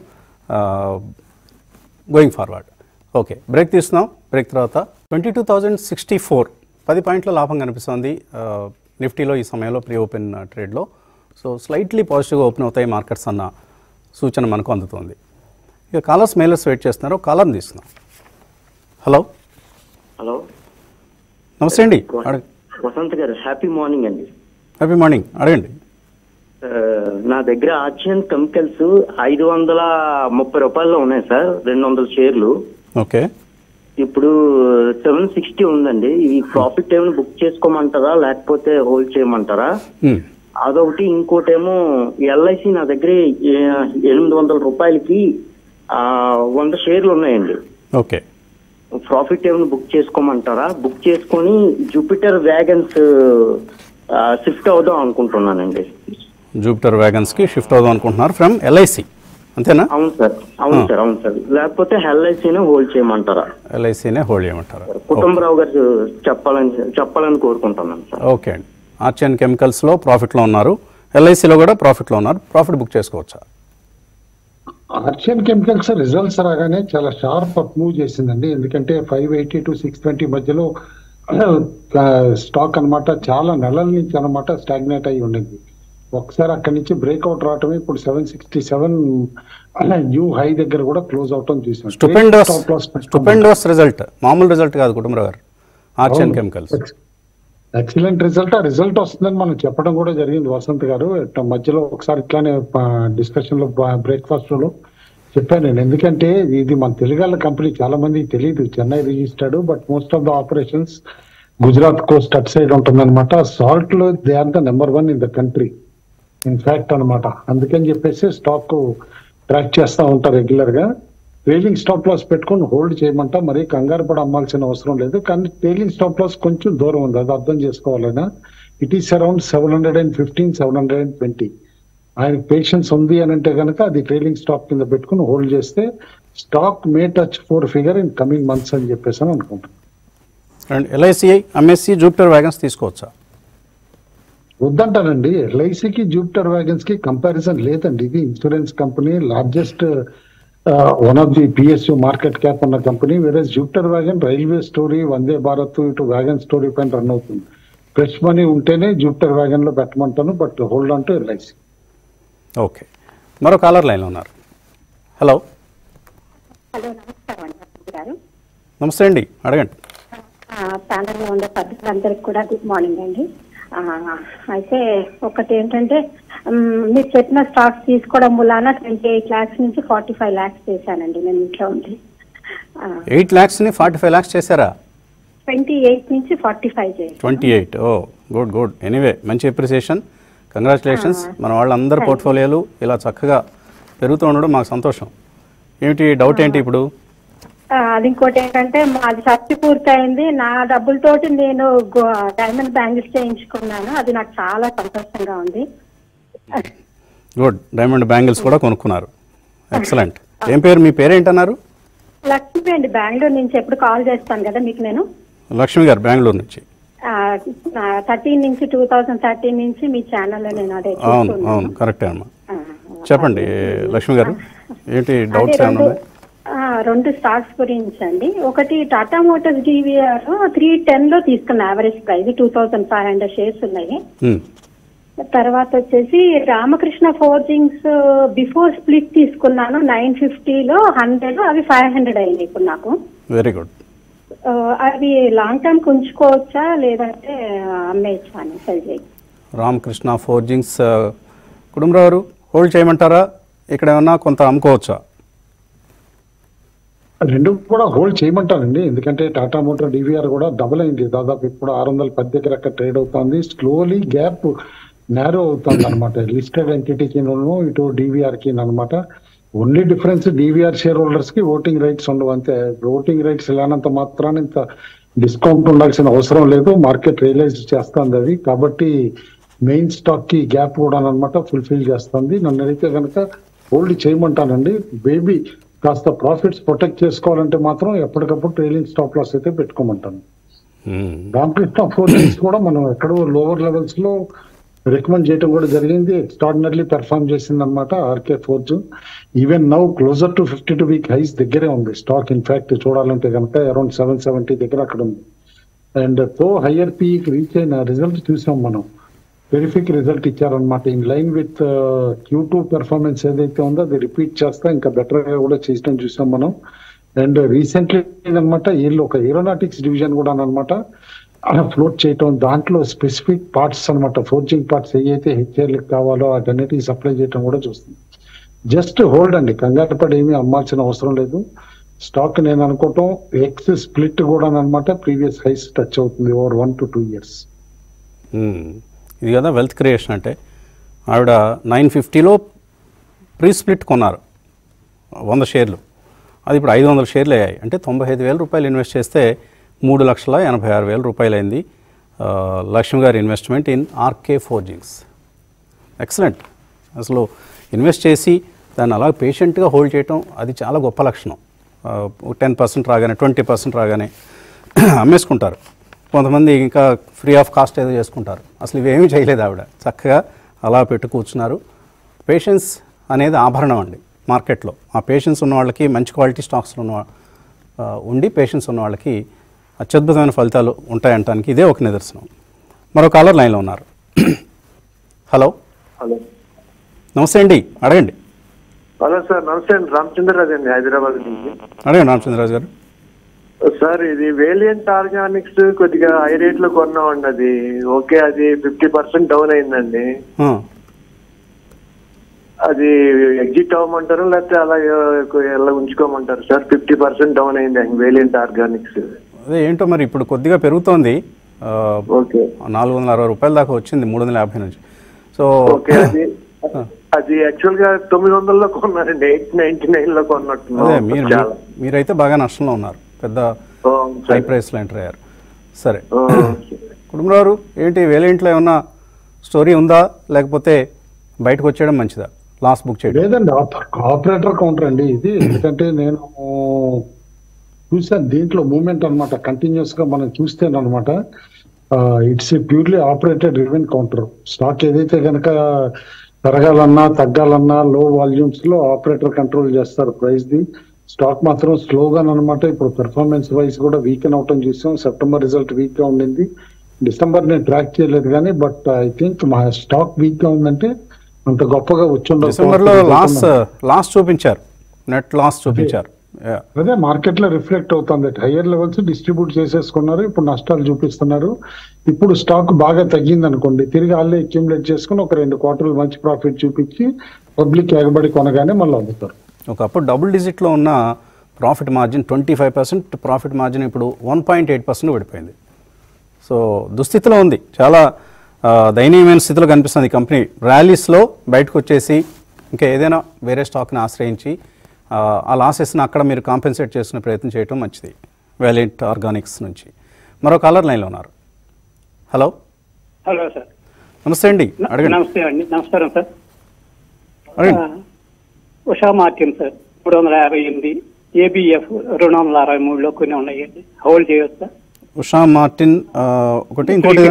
Speaker 1: గోయింగ్ ఫార్వర్డ్. ఓకే, బ్రేక్ తీస్తున్నాం. బ్రేక్ తర్వాత twenty two thousand sixty four పది పాయింట్ల లాభం కనిపిస్తుంది నిఫ్టీలో ఈ సమయంలో ప్రీ ఓపెన్ ట్రేడ్లో. సో స్లైట్లీ పాజిటివ్గా ఓపెన్ అవుతాయి మార్కెట్స్ అన్న సూచన మనకు అందుతుంది. ఇక కాలర్స్ మెయిలర్స్ వెయిట్ చేస్తున్నారు, కాలర్ని తీసుకున్నాం. హలో
Speaker 5: హలో
Speaker 1: నమస్తే అండి.
Speaker 5: వసంత్ గారు, హ్యాపీ మార్నింగ్ అండి.
Speaker 1: హ్యాపీ మార్నింగ్, అడగండి.
Speaker 5: నా దగ్గర ఆర్చియన్ కెమికల్స్ ఐదు వందల ముప్పై రూపాయల్లో ఉన్నాయి సార్, రెండు వందల షేర్లు.
Speaker 1: ఓకే,
Speaker 5: ఇప్పుడు సెవెన్ సిక్స్టీ ఉందండి. ఈ ప్రాఫిట్ ఏమైనా బుక్ చేసుకోమంటారా లేకపోతే హోల్డ్ చేయమంటారా? అదొకటి. ఇంకోటేమో ఎల్ఐసి నా దగ్గర ఎనిమిది వందల రూపాయలకి వంద షేర్లు ఉన్నాయండి.
Speaker 1: ఓకే,
Speaker 5: ప్రాఫిట్ ఏమైనా బుక్ చేసుకోమంటారా? బుక్ చేసుకొని జూపిటర్ వ్యాగన్స్ షిఫ్ట్ అవుదాం అనుకుంటున్నానండి.
Speaker 1: జూపిటర్ వ్యాగన్స్కి షిఫ్ట్ అవుదాం అనుకుంటున్నారు ఫ్రమ్ ఎల్ఐసి, అంతేనా?
Speaker 5: అవును సార్, అవును సార్, అవును సార్. లేకపోతే ఎల్ఐసీనే హోల్డ్ చేయమంటారా?
Speaker 1: ఎల్ఐసీనే హోల్డ్ చేయమంటారా?
Speaker 5: కుటుంబరావు గారు చెప్పాలని చెప్పాలని కోరుకుంటున్నాను సార్.
Speaker 1: ఓకే అండి. ఆర్చియన్ కెమికల్స్లో ప్రాఫిట్లో ఉన్నారు, ఎల్ఐసిలో కూడా ప్రాఫిట్లో ఉన్నారు. ప్రాఫిట్ బుక్ చేసుకోవచ్చా?
Speaker 2: ఆర్చియన్ కెమికల్స్ రిజల్ట్స్ రాగానే చాలా షార్ప్ అప్ మూవ్ చేసిందండి. ఎందుకంటే five eighty to six twenty మధ్యలో స్టాక్ అనమాట చాలా నెలల నుంచి అనమాట స్టాగ్నేట్ అయి ఉండింది. ఒకసారి అక్కడి నుంచి బ్రేక్అవుట్ రావటమే ఇప్పుడు seven sixty seven new high దగ్గర కూడా క్లోజ్ అవటం చూసాం.
Speaker 1: స్టూపెండోస్ రిజల్ట్, మామూలు రిజల్ట్ కాదు Kutumbarao garu. Archean chemicals
Speaker 2: excellent result. ఆ రిజల్ట్ వస్తుందని మనం చెప్పడం కూడా జరిగింది వసంత్ గారు. మధ్యలో ఒకసారి ఇట్లానే డిస్కషన్ లో బ్రేక్ఫాస్ట్ లో చెప్పాను నేను. ఎందుకంటే ఇది మన తెలుగు కంపెనీ చాలా మందికి తెలియదు. Chennai registered, but most of the operations Gujarat coast at side ఉంటుందన్నమాట. సాల్ట్ లో they are the number one in the country in fact అనమాట. అందుకని చెప్పేసి స్టాక్ ట్రాక్ చేస్తూ ఉంటారు రెగ్యులర్ గా. ట్రైలింగ్ స్టాప్ లాస్ పెట్టుకొని హోల్డ్ చేయమంటా, మరి కంగారు పడి అమ్మాల్సిన అవసరం లేదు. కానీ ట్రైలింగ్ స్టాప్ లాస్ కొంచెం దూరం ఉంది, అది అర్థం చేసుకోవాలైనా. It is around seven hundred and fifteen seven hundred and twenty ఆయన పేషెన్స్ ఉంది అని అంటే కనుక అది ట్రైలింగ్ స్టాప్ కింద పెట్టుకుని హోల్డ్ చేస్తే stock may touch four figure in coming months అని చెప్పేసి అని అనుకుంటున్నాను.
Speaker 1: And LIC MSC Jupiter wagons తీసుకోవచ్చా?
Speaker 2: వద్దంటానండి. ఎల్ఐసికి జూపిటర్ వ్యాగన్స్ కి కంపారిజన్ లేదండి. ఇది insurance company, largest one of the PSU market cap ఉన్న కంపెనీ. వేరే Jupiter wagon railway story, Vande Bharat, ఇటు వ్యాగన్ స్టోరీ పైన రన్ అవుతుంది. ఫ్రెష్ మనీ ఉంటేనే జూపిటర్ వ్యాగన్ లో పెట్టమంటాను, but hold on to LIC.
Speaker 1: Okay, మరో కాలర్ లైన్లో ఉన్నారు. హలో.
Speaker 6: హలో, నమస్కారం అండి.
Speaker 1: నమస్తే అండి, అడగండి.
Speaker 6: ప్యానల్లో ఉండే సభ్యులందరికీ కూడా గుడ్ మార్నింగ్ అండి. అయితే ఒకటి ఏంటంటే, మీరు చెప్పిన స్టాక్స్ తీసుకోవడం వలన ట్వంటీ ఎయిట్ ల్యాక్స్ నుంచి ఫార్టీ ఫైవ్ ల్యాక్స్ చేశానండి నేను ఇంట్లో ఉంది.
Speaker 1: ఎయిట్ ల్యాక్స్ ని ఫార్టీ ఫైవ్ ల్యాక్స్ చేశారా?
Speaker 6: ట్వంటీ ఎయిట్ నుంచి ఫార్టీ ఫైవ్ చేశాను.
Speaker 1: Twenty eight oh good good. Anyway మంచి అప్రిసియేషన్, కంగ్రాచులేషన్స్. మన వాళ్ళందరి పోర్ట్ఫోలియోలు ఇలా చక్కగా పెరుగుతూ ఉండడం మాకు సంతోషం. ఏమిటి డౌట్ ఏంటి ఇప్పుడు?
Speaker 6: అది ఇంకోటి ఏంటంటే, మాది షష్టి పూర్తయింది. నా డబ్బులతోటి నేను డైమండ్ బ్యాంగిల్స్ చేయించుకున్నాను. అది నాకు చాలా సంతోషంగా ఉంది.
Speaker 1: గుడ్, డైమండ్ బ్యాంగిల్స్ కూడా కొనుక్కున్నారు. ఎక్సలెంట్. ఏం పేరు, మీ పేరు ఏంటన్నారు?
Speaker 6: లక్ష్మి అండి, బెంగళూరు నుంచి. ఎప్పుడు కాల్ చేస్తాను కదా మీకు నేను.
Speaker 1: లక్ష్మి గారు బెంగళూరు నుంచి.
Speaker 6: థర్టీన్ నుంచి టూ థౌజండ్ థర్టీన్ నుంచి మీ ఛానల్లో నేను అదే.
Speaker 1: అవును అవును కరెక్టే అమ్మా. చెప్పండి లక్ష్మి గారు, ఏంటి డౌట్స్ ఏమన్నా?
Speaker 6: రెండు స్టాక్స్ గురించి అండి. ఒకటి Tata motors DVR three ten లో తీసుకున్న average price two thousand five hundred shares ఉన్నాయి. తర్వాత వచ్చేసి రామకృష్ణ ఫోర్జింగ్స్ బిఫోర్ స్ప్లిట్ తీసుకున్నాను నైన్ ఫిఫ్టీలో హండ్రెడ్, అవి ఫైవ్ హండ్రెడ్ అయింది ఇప్పుడు నాకు.
Speaker 1: Very good.
Speaker 6: అవి లాంగ్ టర్మ్ ఉంచుకోవచ్చా లేదంటే అమ్మేయచ్చా అని సెల్ చేయి.
Speaker 1: రామకృష్ణ ఫోర్జింగ్స్ కుటుంబరావు హోల్డ్ చేయమంటారా, ఇక్కడ ఏమన్నా కొంత అమ్ముకోవచ్చా?
Speaker 2: రెండు కూడా హోల్డ్ చేయమంటానండి. ఎందుకంటే టాటా మోటార్ డివిఆర్ కూడా డబుల్ అయింది, దాదాపు ఇప్పుడు ఆరు వందల పది దగ్గర అక్కడ ట్రేడ్ అవుతుంది. స్లోలీ గ్యాప్ నేరో అవుతుంది అనమాట లిస్టెడ్ ఎంటిటీకి ఇటు డివిఆర్ కి అనమాట. Only difference DVR shareholders కి ఓటింగ్ రైట్స్ ఉండవు అంతే. ఓటింగ్ రైట్స్ ఇలానంత మాత్రాన్ని ఇంత డిస్కౌంట్ ఉండాల్సిన అవసరం లేదు, మార్కెట్ రియలైజ్ చేస్తుంది అది. కాబట్టి మెయిన్ స్టాక్ కి గ్యాప్ కూడా అనమాట ఫుల్ఫిల్ చేస్తుంది. నన్ను అడిగితే కనుక హోల్డ్ చేయమంటానండి. బేబీ కాస్త ప్రాఫిట్స్ ప్రొటెక్ట్ చేసుకోవాలంటే మాత్రం ఎప్పటికప్పుడు ట్రైలింగ్ స్టాప్ లాస్ అయితే పెట్టుకోమంటాను. రామకృష్ణ ఫోర్జింగ్స్ కూడా మనం ఎక్కడో లోవర్ లెవెల్స్ లో రికమెండ్ చేయడం కూడా జరిగింది. ఎక్స్ట్రాడినరీ పెర్ఫార్మ్ చేసింది అనమాట RK forge. Even now closer to fifty two week highs దగ్గరే ఉంది స్టాక్. ఇన్ఫాక్ట్ చూడాలంటే కనుక అరౌండ్ సెవెన్ సెవెంటీ దగ్గర అక్కడ ఉంది. అండ్ తో హయ్యర్ పీకి రీచ్ అయిన రిజల్ట్ చూసాం మనం. టెరిఫిక్ రిజల్ట్ ఇచ్చారనమాట. In line with Q two performance ఏదైతే ఉందో అది రిపీట్ చేస్తా ఇంకా బెటర్ గా కూడా చేయడం చూసాం మనం. అండ్ రీసెంట్లీ అనమాట వీళ్ళు ఒక ఏరోనాటిక్స్ డివిజన్ కూడా అనమాట ఫ్లోట్ చేయటం, దాంట్లో స్పెసిఫిక్ పార్ట్స్ అనమాట ఫోర్జింగ్ పార్ట్స్ ఏవైతే హెచ్ఆర్లకు కావాలో వాటన్నిటికి సప్లై చేయడం కూడా చూస్తుంది. జస్ట్ హోల్డ్ అండి, కంగారు పడి ఏమీ అమ్మాల్సిన అవసరం లేదు. స్టాక్ నేను అనుకోవటం ఎక్స్ స్ప్లిట్ కూడా అనమాట ప్రీవియస్ హైస్ టచ్ అవుతుంది over one to two years.
Speaker 1: ఇది కదా వెల్త్ క్రియేషన్ అంటే. ఆవిడ నైన్ ఫిఫ్టీలో ప్రీ స్ప్లిట్ కొన్నారు వంద షేర్లు, అది ఇప్పుడు ఐదు వందల షేర్లు అయ్యాయి. అంటే తొంభై ఐదు వేల రూపాయలు ఇన్వెస్ట్ చేస్తే మూడు లక్షల ఎనభై ఆరు వేల రూపాయలు అయింది Lakshmi garu investment in RK forgings. Excellent. అసలు ఇన్వెస్ట్ చేసి దాన్ని అలా పేషెంట్గా హోల్డ్ చేయటం అది చాలా గొప్ప లక్షణం. టెన్ పర్సెంట్ రాగానే ట్వంటీ పర్సెంట్ రాగానే అమ్మేసుకుంటారు. కొంతమంది ఇంకా ఫ్రీ ఆఫ్ కాస్ట్ ఏదో చేసుకుంటారు. అసలు ఇవేమీ చేయలేదు ఆవిడ, చక్కగా అలా పెట్టు కూర్చున్నారు. పేషెన్స్ అనేది ఆభరణం అండి మార్కెట్లో. ఆ పేషెన్స్ ఉన్న వాళ్ళకి, మంచి క్వాలిటీ స్టాక్స్లో ఉన్న ఉండి పేషెన్స్ ఉన్న వాళ్ళకి అత్యద్భుతమైన ఫలితాలు ఉంటాయంటానికి ఇదే ఒక నిదర్శనం. మరో కాలర్ లైన్లో ఉన్నారు. హలో
Speaker 7: హలో
Speaker 1: నమస్తే అండి, అడగండి.
Speaker 7: హలో సార్, నమస్తే అండి. రామచంద్రరాజు అండి, హైదరాబాద్ నుంచి.
Speaker 1: అడగండి రామచంద్రరాజు గారు.
Speaker 7: సార్, ఇది వేలియంట్ ఆర్గానిక్స్ కొద్దిగా హై రేట్ లో కొన్నామండి. అది ఓకే, అది ఫిఫ్టీ పర్సెంట్ డౌన్ అయిందండి. అది ఎగ్జిట్ అవ్వమంటారు లేకపోతే అలా ఎలా ఉంచుకోమంటారు సార్? ఫిఫ్టీ పర్సెంట్ డౌన్ అయింది వేలియంట్ ఆర్గానిక్స్.
Speaker 1: అదే ఏంటో మరి ఇప్పుడు కొద్దిగా పెరుగుతోంది.
Speaker 7: ఓకే,
Speaker 1: నాలుగు వందల అరవై రూపాయల దాకా వచ్చింది మూడు వందల యాభై నుంచి. సో
Speaker 7: ఓకే, అది అది యాక్చువల్ గా తొమ్మిది వందల్లో కొన్నారండి, ఎయిట్ నైన్టీ నైన్ లో కొన్నట్టు.
Speaker 1: అదే మీరు మీరైతే బాగా నష్టంలో ఉన్నారు, పెద్ద హై ప్రైస్లో ఎంటర్ అయ్యారు. సరే కుటుంబరావు, ఏంటి వేలేంట్లో ఏమన్నా స్టోరీ ఉందా లేకపోతే బయటకు వచ్చేయడం మంచిదా? లాస్ బుక్ చేయడం
Speaker 2: లేదండి, ఆపరేటర్ కౌంటర్ అండి ఇది. ఎందుకంటే నేను చూసాను దీంట్లో మూమెంట్ అనమాట, కంటిన్యూస్ గా మనం చూస్తేనమాట it's purely operated driven counter. Stock ఏదైతే కనుక పెరగాలన్నా తగ్గాలన్నా లో వాల్యూమ్స్ లో ఆపరేటర్ కంట్రోల్ చేస్తారు ప్రైస్ ది. స్టాక్ మాత్రం స్లోగా అనమాట. ఇప్పుడు పెర్ఫార్మెన్స్ వైజ్ కూడా వీకెన్ అవటం చూసాం. సెప్టెంబర్ రిజల్ట్ వీక్ గా ఉండింది. డిసెంబర్ నేను ట్రాక్ చేయలేదు కానీ బట్ ఐ థింక్ మా స్టాక్ వీక్ గా ఉందంటే అంత గొప్పగా వచ్చుండదు.
Speaker 1: డిసెంబర్ లో లాస్ లాస్ చూపించారు, నెట్ లాస్ చూపించారు.
Speaker 2: అదే మార్కెట్ లో రిఫ్లెక్ట్ అవుతుంది. హైయర్ లెవెల్స్ డిస్ట్రిబ్యూట్ చేసేసుకున్నారు, ఇప్పుడు నష్టాలు చూపిస్తున్నారు. ఇప్పుడు స్టాక్ బాగా తగ్గింది అనుకోండి, తిరిగి వాళ్ళే అక్యుములేట్ చేసుకుని ఒక రెండు క్వార్టర్లు మంచి ప్రాఫిట్ చూపించి పబ్లిక్ ఎగబడి కొనగానే మళ్ళీ అమ్ముతారు.
Speaker 1: ఒకప్పుడు డబుల్ డిజిట్లో ఉన్న profit margin twenty five percent profit margin ఇప్పుడు వన్ పాయింట్ ఎయిట్ పర్సెంట్ పడిపోయింది. సో దుస్థితిలో ఉంది, చాలా దయనీయమైన స్థితిలో కనిపిస్తుంది ఈ కంపెనీ. ర్యాలీస్లో బయటకు వచ్చేసి ఇంకా ఏదైనా వేరే స్టాక్ని ఆశ్రయించి ఆ లాసెస్ని అక్కడ మీరు కాంపెన్సేట్ చేసుకునే ప్రయత్నం చేయడం మంచిది వేలియంట్ ఆర్గానిక్స్ నుంచి. మరో కాలర్ లైన్లో ఉన్నారు. హలో
Speaker 8: హలో సార్,
Speaker 1: నమస్తే అండి, అడగండి.
Speaker 8: నమస్తే అండి. నమస్కారం సార్.
Speaker 1: అడగండి.
Speaker 8: ఉషా మార్టిన్ సార్, మూడు వందల యాభై ఎనిమిది. ఏబిఎఫ్ రెండు వందల అరవై మూడులో కొన్ని ఉన్నాయండి, హోల్డ్ చేయొచ్చా?
Speaker 1: ఉషా మార్టిన్ ఒకటి, ఇంకోటి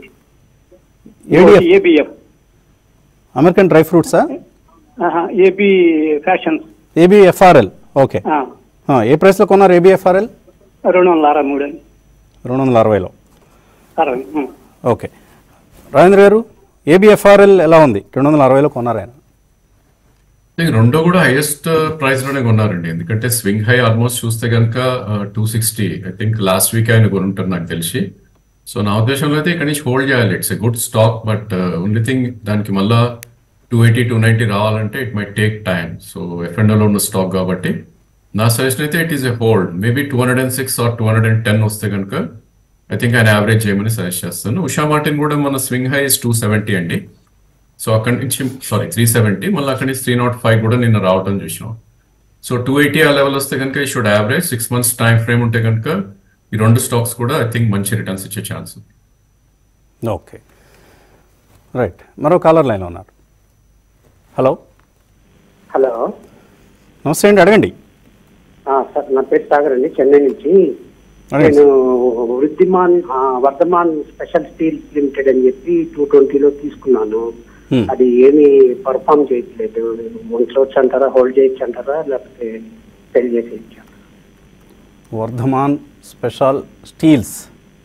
Speaker 8: ఏబిఎఫ్
Speaker 1: అమెరికన్ డ్రై ఫ్రూట్సా?
Speaker 8: AB fashions,
Speaker 1: ABFRL. ఓకే, ఏ ప్రైస్లో కొన్నారు ఏబిఎఫ్ఆర్ఎల్?
Speaker 8: రెండు వందల అరవై మూడు అండి.
Speaker 1: రెండు వందల అరవైలో.
Speaker 8: అరవై.
Speaker 1: ఓకే, రాజేంద్ర గారు ఏబిఎఫ్ఆర్ఎల్ ఎలా ఉంది? రెండు వందల అరవైలో కొన్నారు ఆయన.
Speaker 4: రెండో కూడా హైయెస్ట్ ప్రైస్ లోనే కొన్నారండి, ఎందుకంటే స్వింగ్ హై ఆల్మోస్ట్ చూస్తే కనుక two sixty I think last week ఆయన కొనుంటారు నాకు తెలిసి. సో నా ఉద్దేశంలో అయితే ఇక్కడ నుంచి హోల్డ్ చేయాలి. It's a good stock, but only thing దానికి మళ్ళా టూ ఎయిటీ టూ నైన్టీ రావాలంటే it might take time. So F and లో ఉన్న స్టాక్ కాబట్టి నా సజెషన్ అయితే it is a hold. Maybe two hundred and six or two hundred and ten వస్తే కనుక ఐ థింక్ ఆయన యావరేజ్ చేయమని సజెస్ట్ చేస్తాను. ఉషా మార్టిన్ కూడా మన swing high is two seventy అండి. సో అక్కడి నుంచి సారీ త్రీ సెవెంటీ మళ్ళీ అక్కడి నుంచి త్రీ నాట్ ఫైవ్ కూడా నిన్న రావడం చూసాం. సో టూ ఎయిటీ ఆ లెవెల్ వస్తే కనుక ఈ should average. Six months time frame ఉంటే కనుక ఈ రెండు స్టాక్స్ కూడా ఐ థింక్ మంచి రిటర్న్స్ ఇచ్చే ఛాన్స్ ఉంది.
Speaker 1: Okay, right. మరో కాలర్ లైన్లో ఉన్నారు. హలో
Speaker 9: హలో
Speaker 1: నమస్తే అండి, అడగండి.
Speaker 9: సార్, నా పేరు సాగర్ అండి, చెన్నై నుంచి. నేను Vriddhiman Vardhman special steel limited అని చెప్పి టూ ట్వంటీలో తీసుకున్నాను. అది ఏమి పర్ఫామ్ చేయట్లేదు. ఉంచవచ్చు అంటారా, హోల్డ్ చేయొచ్చు అంటారా, లేకపోతే సెల్ చేసేయచ్చు?
Speaker 1: Vardhman special steels.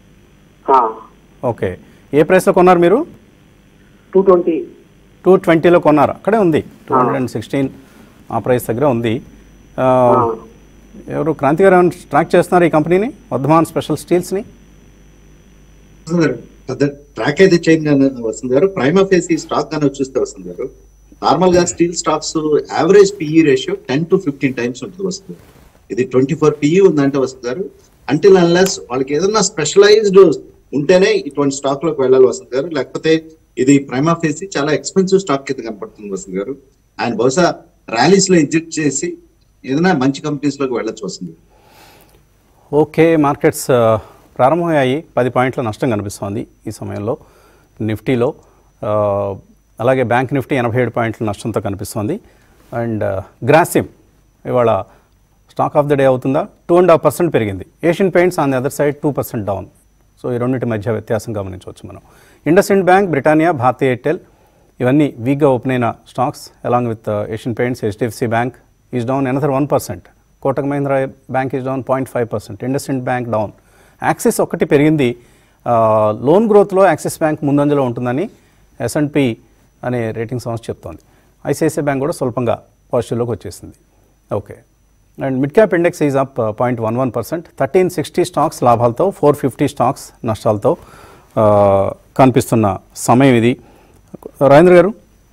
Speaker 1: ఓకే, ఏ ప్రైస్లో కొన్నారు మీరు?
Speaker 9: టూ ట్వంటీ
Speaker 1: టూ ట్వంటీలో కొన్నారు. అక్కడే ఉంది, టూ హండ్రెడ్ అండ్ సిక్స్టీన్ ఆ ప్రైస్ దగ్గర ఉంది. ఎవరు క్రాంతి గారు ఏమైనా ట్రాక్ చేస్తున్నారు ఈ కంపెనీని, వర్ధమాన్ స్పెషల్ స్టీల్స్ని?
Speaker 3: ట్రాక్ అయితే చేయండి వస్తుంది గారు. ప్రైమ్ ఆఫ్ ఏసీ స్టాక్ గానే చూస్తే వస్తుంది గారు, నార్మల్ గా steel stocks average PE ratio ten to fifteen times ఉంటుంది వస్తుంది. ఇది ట్వంటీ ఫోర్ పిఈ ఉందంటే వస్తుంది గారు. అంటిల్ అన్లెస్ వాళ్ళకి ఏదన్నా స్పెషలైజ్డ్ ఉంటేనే ఇటువంటి స్టాక్ లోకి వెళ్ళాలి వస్తుంది గారు. లేకపోతే ఇది ప్రైమ్ ఆఫ్ ఏసీ చాలా ఎక్స్పెన్సివ్ స్టాక్ కింద కనపడుతుంది వస్తుంది గారు. ఆయన బహుశా ర్యాలీస్ లో ఎగ్జిట్ చేసి ఏదైనా మంచి కంపెనీస్ లోకి వెళ్ళొచ్చు వస్తుంది.
Speaker 1: ఓకే, మార్కెట్స్ ప్రారంభమయ్యాయి, పది పాయింట్ల నష్టం కనిపిస్తోంది ఈ సమయంలో నిఫ్టీలో. అలాగే బ్యాంక్ నిఫ్టీ ఎనభై ఏడు పాయింట్ల నష్టంతో కనిపిస్తోంది. అండ్ గ్రాసిమ్ ఇవాళ స్టాక్ ఆఫ్ ద డే అవుతుందా, టూ అండ్ హాఫ్ పర్సెంట్ పెరిగింది. Asian paints on the other side two percent down. So ఈ రెండింటి మధ్య వ్యత్యాసం గమనించవచ్చు మనం. ఇండస్ఇండ్ బ్యాంక్, బ్రిటానియా, భారతీ ఎయిర్టెల్ ఇవన్నీ వీక్గా ఓపెన్ అయిన stocks. Along with Asian paints, HDFC bank is down another one percent. Kotak Mahindra bank is down point five percent. IndusInd bank down. Axis ఒకటి పెరిగింది. లోన్ గ్రోత్లో యాక్సిస్ బ్యాంక్ ముందంజలో ఉంటుందని ఎస్ అండ్ పి అనే రేటింగ్ సంస్థ చెప్తోంది. ఐసిఐసిఐ బ్యాంక్ కూడా స్వల్పంగా పాజిటివ్లోకి వచ్చేసింది. Okay, and mid cap index is up point one one percent. Thirteen sixty stocks లాభాలతో, ఫోర్ ఫిఫ్టీ స్టాక్స్ నష్టాలతో కనిపిస్తున్న సమయం ఇది. రాజేంద్ర గారు,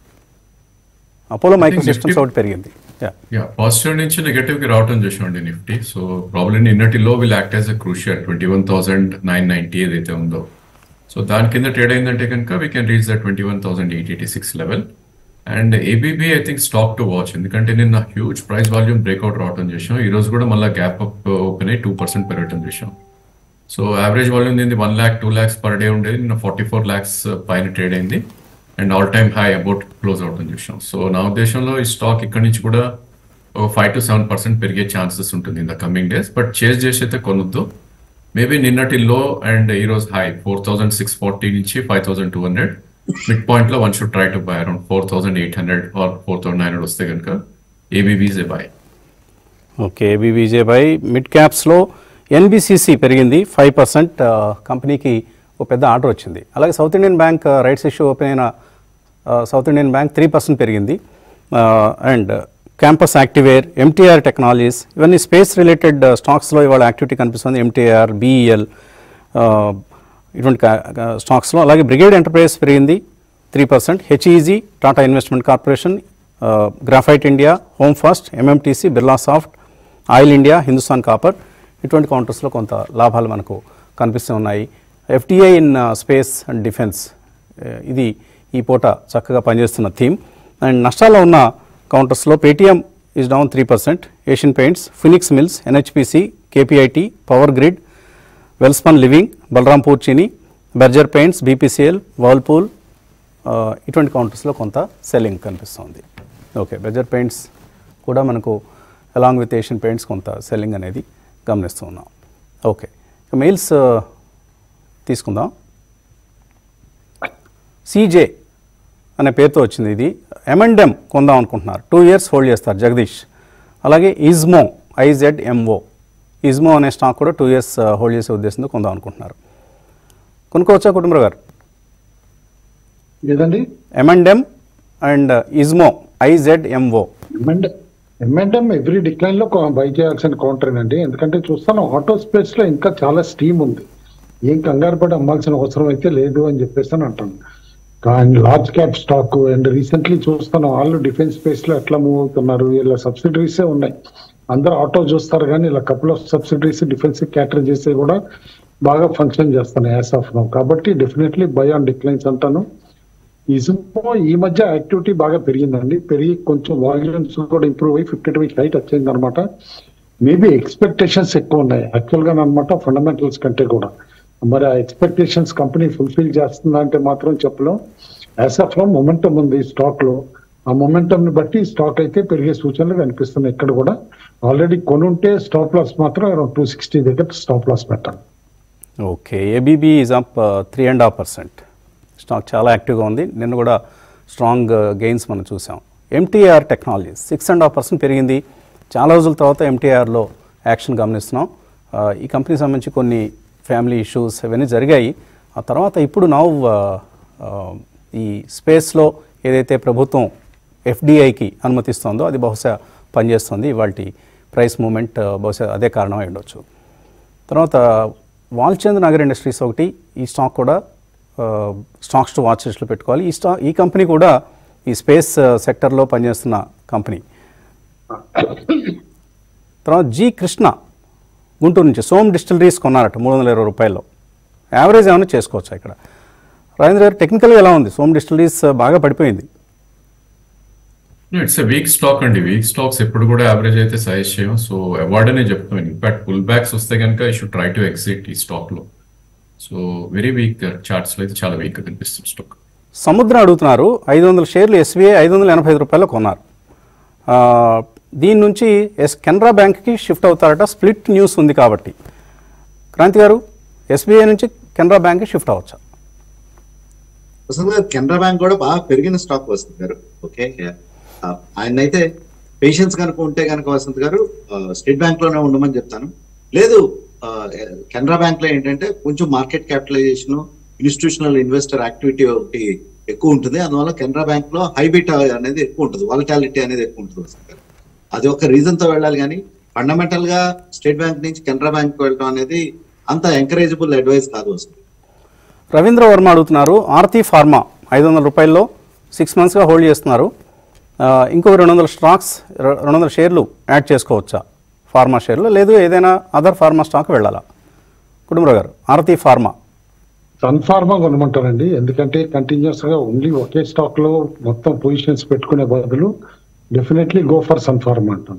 Speaker 1: అపోలో మైక్రో సిస్టమ్స్ ఒకటి పెరిగింది.
Speaker 4: పాజిటివ్ నుంచి నెగటివ్ కి రావడం చూసామండి నిఫ్టీ. సో ప్రాబ్లమ్ నిన్నటి లో will act as a crucial twenty one thousand nine ninety ఏదైతే ఉందో, సో దాని కింద ట్రేడ్ అయిందంటే కనుక we can reach the twenty one thousand eight eighty six level. And ABB I think stock to watch, ఎందుకంటే నిన్న హ్యూజ్ ప్రైస్ వాల్యూమ్ బ్రేక్అవుట్ రావడం చూసాం. ఈ రోజు కూడా మళ్ళీ గ్యాప్ అప్ ఓపెన్ అయ్యి టూ పర్సెంట్ పెరగటం చూసాం. సో యావరేజ్ వాల్యూమ్ దీన్ని one lakh two lakhs per day ఉండేది, నిన్న ఫార్టీ ఫోర్ ల్యాక్స్ పైన ట్రేడ్ అయింది. And all time high about close అవడం చూసాం. సో నా ఉద్దేశంలో ఈ స్టాక్ ఇక్కడ నుంచి కూడా ఒక ఫైవ్ టు సెవెన్ పర్సెంట్ పెరిగే ఛాన్సెస్ ఉంటుంది in the coming days. But chase చేసి అయితే కొనొద్దు. మేబీ నిన్నటి లో అండ్ ఈ రోజు high four thousand six forty నుంచి five thousand two hundred mid point లో one should try to buy around four thousand eight hundred or four thousand nine hundred వస్తే కనుక ఏబీబీజే బై.
Speaker 1: ఓకే, ఏబీబీజే బై. మిడ్ క్యాప్స్లో ఎన్బిసిసి పెరిగింది ఫైవ్ పర్సెంట్. కంపెనీకి ఒక పెద్ద ఆర్డర్ వచ్చింది. అలాగే south Indian bank rights issue open అయిన south Indian bank three percent పెరిగింది. And campus activewear, MTR technologies ఇవన్నీ స్పేస్ రిలేటెడ్ స్టాక్స్లో ఇవాళ యాక్టివిటీ కనిపిస్తుంది. ఎంటీఆర్, బీఈఎల్ ఇటువంటి స్టాక్స్లో. అలాగే బ్రిగేడ్ ఎంటర్ప్రైజెస్ పెరిగింది three percent. HEG, Tata investment corporation, graphite India, home first, MMTC, Birla soft, oil India, Hindustan copper ఇటువంటి కౌంటర్స్లో కొంత లాభాలు మనకు కనిపిస్తూ ఉన్నాయి. FDI in space and defence ఇది ఈ పూట చక్కగా పనిచేస్తున్న థీమ్. అండ్ నష్టాల్లో ఉన్న కౌంటర్స్లో Paytm is down three percent, Asian paints, Phoenix mills, NHPC, KPIT, power grid, Welspun living, Balrampur Chini, Berger paints, BPCL, Whirlpool ఇటువంటి కౌంటర్స్లో కొంత సెల్లింగ్ కనిపిస్తుంది. ఓకే, బెర్జర్ పెయింట్స్ కూడా మనకు అలాంగ్ విత్ ఏషియన్ పెయింట్స్ కొంత సెల్లింగ్ అనేది గమనిస్తూ ఉన్నాం. ఓకే, ఇక మెయిల్స్ తీసుకుందాం. సీజే అనే పేరుతో వచ్చింది ఇది. ఎంఎండ్ఎం కొందాం అనుకుంటున్నారు, టూ ఇయర్స్ హోల్డ్ చేస్తారు జగదీష్. అలాగే ఇజ్మో, ఐజెడ్ఎంఓ ఇజ్మో అనే స్టాక్ కూడా టూ ఇయర్స్ హోల్డ్ చేసే ఉద్దేశంతో కొందాం అనుకుంటున్నారు. కొనుక్కోవచ్చా కుటుంబరావు గారు?
Speaker 2: ఏదండి?
Speaker 1: M and M and Izmo, I Z M O.
Speaker 2: M and M every decline లో బై చేయాల్సిన కౌంటర్ అండి. ఎందుకంటే చూస్తాను ఆటో స్పేస్ లో ఇంకా చాలా స్టీమ్ ఉంది, ఏం కంగారు పడి అమ్మాల్సిన అవసరం అయితే లేదు అని చెప్పేసి అని అంటాను. కానీ large cap stock and recently చూస్తాను వాళ్ళు డిఫెన్స్ స్పేస్ లో ఎట్లా మూవ్ అవుతున్నారు. ఇలా సబ్సిడరీసే ఉన్నాయి, అందరూ ఆటో చూస్తారు కానీ ఇలా కపుల్ ఆఫ్ సబ్సిడరీస్ డిఫెన్స్ క్యాటర్ చేసే కూడా బాగా ఫంక్షన్ చేస్తున్నాయి యాజ్ ఆఫ్ నౌ. కాబట్టి డెఫినెట్లీ బై ఆన్ డిక్లైన్స్ అంటాను. ఇజ్మో ఈ మధ్య యాక్టివిటీ బాగా పెరిగిందండి, పెరిగి కొంచెం వాల్యూమ్స్ కూడా ఇంప్రూవ్ అయ్యి ఫిఫ్టీ టూ వీక్ హైట్ వచ్చింది అనమాట. మేబీ ఎక్స్పెక్టేషన్స్ ఎక్కువ ఉన్నాయి యాక్చువల్ గా అనమాట, ఫండమెంటల్స్ కంటే కూడా. మరి ఆ ఎక్స్పెక్టేషన్స్ కంపెనీ ఫుల్ఫిల్ చేస్తుందా అంటే మాత్రం చెప్పలేం. యాజ్ ఆఫ్ నౌ మొమెంటం ఉంది స్టాక్ లో, ఆ మొమెంటం ని బట్టి స్టాక్ అయితే పెరిగే సూచనలు కనిపిస్తున్నాయి. ఇక్కడ కూడా ఆల్రెడీ కొనుంటే స్టాప్ లాస్ మాత్రం అరౌండ్ టూ సిక్స్టీ దగ్గర స్టాప్ లాస్ పెట్టాలి.
Speaker 1: Okay, ABB is up three and half percent. Stock చాలా యాక్టివ్గా ఉంది, నిన్న కూడా స్ట్రాంగ్ గెయిన్స్ మనం చూసాం. MTAR technologies six and half percent పెరిగింది. చాలా రోజుల తర్వాత ఎంటీఆర్లో యాక్షన్ గమనిస్తున్నాం. ఈ కంపెనీ సంబంధించి కొన్ని ఫ్యామిలీ ఇష్యూస్ ఇవన్నీ జరిగాయి. ఆ తర్వాత ఇప్పుడు నౌ ఈ స్పేస్లో ఏదైతే ప్రభుత్వం ఎఫ్డిఐకి అనుమతిస్తుందో అది బహుశా పనిచేస్తుంది. ఇవాల్టి ప్రైస్ మూమెంట్ బహుశా అదే కారణమై ఉండొచ్చు. తర్వాత వాల్చంద్ నగర్ ఇండస్ట్రీస్ ఒకటి, ఈ స్టాక్ కూడా స్టాక్స్ టు వాచ్ లిస్ట్లో పెట్టుకోవాలి. ఈ స్టాక్ ఈ కంపెనీ కూడా ఈ స్పేస్ సెక్టర్లో పనిచేస్తున్న కంపెనీ. తర్వాత జీ కృష్ణ గుంటూరు నుంచి సోమ్ డిస్టిలరీస్ కొన్నారట మూడు వందల ఇరవై రూపాయల్లో. యావరేజ్ ఏమైనా చేసుకోవచ్చా ఇక్కడ? రాజేంద్ర గారు, టెక్నికల్గా ఎలా ఉంది? సోమ్ డిస్టిలరీస్ బాగా పడిపోయింది.
Speaker 4: ఇట్స్ ఎ వీక్ స్టాక్ అండి. వీక్ స్టాక్స్ ఎప్పుడు కూడా యావరేజ్ అయితే సజెస్ట్ చేయం. సో అవార్డ్ అనే చెప్తాను. ఇన్ఫాక్ట్ పుల్ బ్యాక్స్ వస్తే కనుక I should try to exit ఈ స్టాక్ లో. సో వెరీ వీక్ చార్ట్స్ లో అయితే చాలా వీక్ కనిపిస్తుంది స్టాక్.
Speaker 1: సముద్రం అడుగుతున్నారు, ఐదు వందల షేర్లు ఎస్బీఐ ఐదు వందల ఎనభై ఐదు రూపాయలు కొన్నారు. ఆ, దీని నుంచి ఎస్ కెనరా బ్యాంక్కి షిఫ్ట్ అవుతారట, స్ప్లిట్ న్యూస్ ఉంది కాబట్టి. క్రాంతి గారు, ఎస్బీఐ నుంచి కెనరా బ్యాంక్కి షిఫ్ట్ అవ్వచ్చా?
Speaker 3: వసంత్ గారు, కెనరా బ్యాంక్ కూడా బాగా పెరిగిన స్టాక్ వసంత్ గారు. ఓకే, ఆయన అయితే పేషెన్స్ కనుక ఉంటే కనుక వసంత్ గారు స్టేట్ బ్యాంక్ లోనే ఉండమని చెప్తాను. లేదు, కెనరా బ్యాంక్ లో ఏంటంటే కొంచెం market capitalisation, institutional investor activity ఒకటి ఎక్కువ ఉంటుంది. అందువల్ల కెనరా బ్యాంక్ లో హైబిట్ అనేది ఎక్కువ ఉంటుంది, వాలటాలిటీ అనేది ఎక్కువ ఉంటుంది వసంత్ గారు. అది ఒక రీజన్ తో వెళ్ళాలి, కానీ ఫండమెంటల్ గా స్టేట్ బ్యాంక్ నుంచి కెనరా బ్యాంక్ వెళ్ళడం అనేది అంత ఎంకరేజబుల్ అడ్వైస్ కాదు వసంత్.
Speaker 1: రవీంద్ర వర్మ అడుగుతున్నారు, ఆర్తి ఫార్మా ఐదు వందల రూపాయల్లో సిక్స్ మంత్స్గా హోల్డ్ చేస్తున్నారు. ఇంకొక రెండు వందల స్టాక్స్ రెండు వందల షేర్లు యాడ్ చేసుకోవచ్చా ఫార్మా షేర్లు, లేదు ఏదైనా అదర్ ఫార్మా స్టాక్ వెళ్ళాలా? కుటుంబరావు గారు, ఆర్తి ఫార్మా
Speaker 2: సన్ ఫార్మా కొనమంటారండి. ఎందుకంటే కంటిన్యూస్ గా ఓన్లీ ఒకే స్టాక్ లో మొత్తం పొజిషన్స్ పెట్టుకునే బదులు definitely go for Sun pharma అంటాను.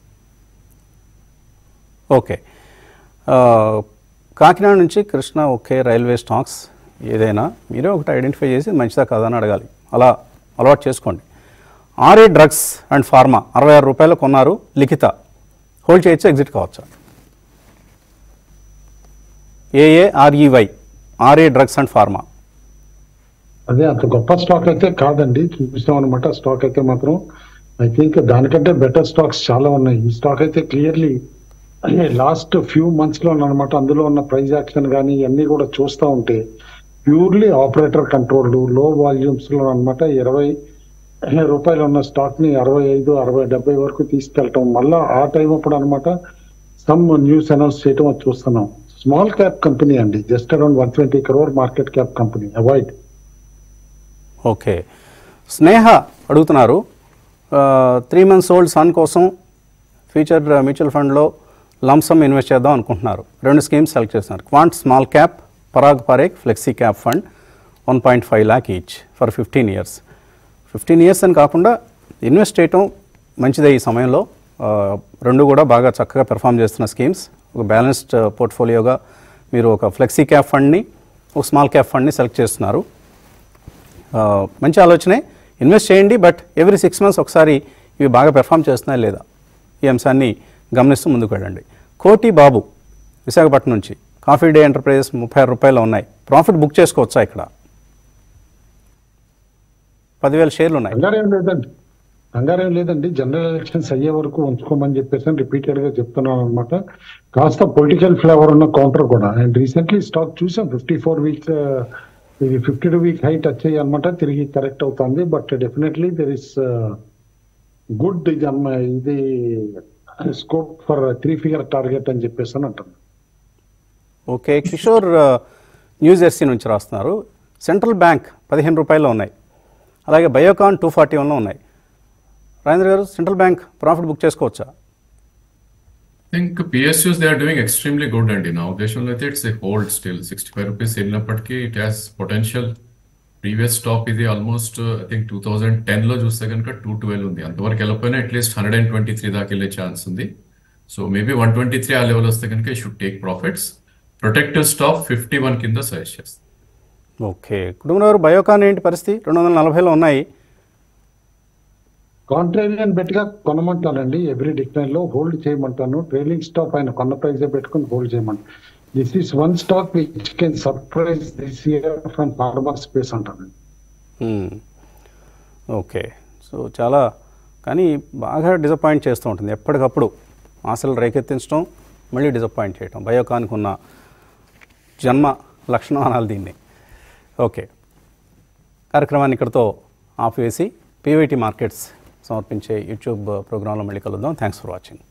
Speaker 1: ఓకే, కాకినాడ నుంచి కృష్ణ, ఓకే రైల్వే స్టాక్స్ ఏదైనా మీరే ఒకటి ఐడెంటిఫై చేసి మంచిదా కాదా అని అడగాలి, అలా అలవాటు చేసుకోండి. ఆర్ఏ డ్రగ్స్ అండ్ ఫార్మా అరవై ఆరు రూపాయలు కొన్నారు, లిఖిత హోల్డ్ చేయొచ్చు, ఎగ్జిట్ కావచ్చా? A A R E Y R A drugs and pharma
Speaker 2: అదే అంత గొప్ప స్టాక్ అయితే కాదండి, చూపిస్తాం అనమాట. స్టాక్ అయితే మాత్రం ఐ థింక్ దానికంటే బెటర్ స్టాక్స్ చాలా ఉన్నాయి. ఈ స్టాక్ అయితే క్లియర్లీ లాస్ట్ ఫ్యూ మంత్స్ లో అనమాట, అందులో ఉన్న ప్రైస్ యాక్షన్ కానీ ఇవన్నీ కూడా చూస్తూ ఉంటే ప్యూర్లీ ఆపరేటర్ కంట్రోల్డ్ లో వాల్యూమ్స్ లో అనమాట ఇరవై రూపాయలు ఉన్న స్టాక్ ని అరవై ఐదు అరవై డెబ్బై వరకు తీసుకెళ్ళటం, మళ్ళా ఆ టైం అప్పుడు అనమాట సమ్ న్యూస్ అనౌన్స్ చేయటం అది చూస్తున్నాం. స్మాల్ క్యాప్ కంపెనీ అండి, just around one twenty crore market cap company, avoid.
Speaker 1: Okay, Sneha అడుగుతున్నారు, త్రీ మంత్స్ ఓల్డ్ సన్ కోసం ఫ్యూచర్ మ్యూచువల్ ఫండ్లో లంసమ్ ఇన్వెస్ట్ చేద్దాం అనుకుంటున్నారు. రెండు స్కీమ్స్ సెలెక్ట్ చేస్తున్నారు, quant small cap, Parag Parekh flexi cap fund, one point five lakh each for fifteen years. Fifteen years అని కాకుండా ఇన్వెస్ట్ చేయటం మంచిదే ఈ సమయంలో. రెండు కూడా బాగా చక్కగా పెర్ఫామ్ చేస్తున్న స్కీమ్స్. ఒక బ్యాలెన్స్డ్ పోర్ట్ఫోలియోగా మీరు ఒక ఫ్లెక్సీ క్యాప్ ఫండ్ని, ఒక స్మాల్ క్యాప్ ఫండ్ని సెలెక్ట్ చేస్తున్నారు. మంచి ఆలోచనే, ఇన్వెస్ట్ చేయండి, బట్ ఎవ్రీ సిక్స్ మంత్స్ ఒకసారి ఇవి బాగా పెర్ఫామ్ చేస్తున్నాయి లేదా ఈ అంశాన్ని గమనిస్తూ ముందుకు వెళ్ళండి. కోటి బాబు విశాఖపట్నం నుంచి, కాఫీ డే ఎంటర్ప్రైజెస్ ముప్పై ఆరు రూపాయలు ఉన్నాయి, ప్రాఫిట్ బుక్ చేసుకోవచ్చా? ఇక్కడ పదివేల షేర్లు ఉన్నాయి.
Speaker 2: కంగారేం లేదండి, కంగారేం లేదండి. జనరల్ ఎలక్షన్స్ అయ్యే వరకు ఉంచుకోమని చెప్పేసి రిపీటెడ్ గా చెప్తున్నాను అనమాట. కాస్త పొలిటికల్ ఫ్లేవర్ ఉన్న కౌంటర్ కూడా. అండ్ రీసెంట్లీ స్టాక్ చూసాం, ఫిఫ్టీ ఫోర్ వీక్స్ ఇది ఫిఫ్టీ టూ వీక్ హైట్ వచ్చాయి అనమాట, తిరిగి కరెక్ట్ అవుతుంది. But definitely there is good ఇది అమ్మ ఇది scope for three figure target అని చెప్పేసి అని అంటాను.
Speaker 1: ఓకే, కిషోర్ న్యూ జెర్సీ నుంచి రాస్తున్నారు, సెంట్రల్ బ్యాంక్ పదిహేను రూపాయలు ఉన్నాయి, అలాగే బయోకాన్ టూ ఫార్టీ వన్లో ఉన్నాయి. రాజేంద్ర గారు, సెంట్రల్ బ్యాంక్ ప్రాఫిట్ బుక్ చేసుకోవచ్చా?
Speaker 4: I think P S Us, they are doing extremely good అండి. నా ఉద్దేశంలో అయితే it's a hold still sixty five rupees వెళ్ళినప్పటికీ it has potential. Previous stop ఇది almost I think two thousand ten లో చూస్తే కనుక టూ ట్వెల్వ్ ఉంది. అంతవరకు వెళ్ళిపోయినా at least hundred and twenty three దాకా వెళ్ళే ఛాన్స్ ఉంది. So maybe one twenty three ఆ లెవెల్ వస్తే కనుక should take profits. Protective stop fifty one కింద సజెస్ట్ చేస్తాను.
Speaker 1: ఓకే, కుటుంబరావు, బయోకాన్ ఏంటి పరిస్థితి? రెండు వందల నలభైలో ఉన్నాయి.
Speaker 2: కాంట్రేరియన్ బెట్ గా కొనమంటానండి, ఎవ్రీ డిక్లైన్ లో హోల్డ్ చేయమంటాను. ట్రైలింగ్ స్టాప్ ఆయన కొన్న ప్రైస్ పెట్టుకుని హోల్డ్ చేయమంటాను. This is one stock which can surprise this year from pharma space అంటానండి.
Speaker 1: ఓకే, సో చాలా కానీ బాగా డిసప్పాయింట్ చేస్తూ ఉంటుంది ఎప్పటికప్పుడు. ఆశలు రేకెత్తించడం, మళ్ళీ డిసప్పాయింట్ చేయటం, బయోకాన్కి ఉన్న జన్మ లక్షణం అనాలి దీన్ని. ఓకే, కార్యక్రమాన్ని ఇక్కడితో ఆపివేసి పీవైటీ మార్కెట్స్ సమర్పించే యూట్యూబ్ ప్రోగ్రాంలో మళ్ళీ కలుద్దాం. Thanks for watching.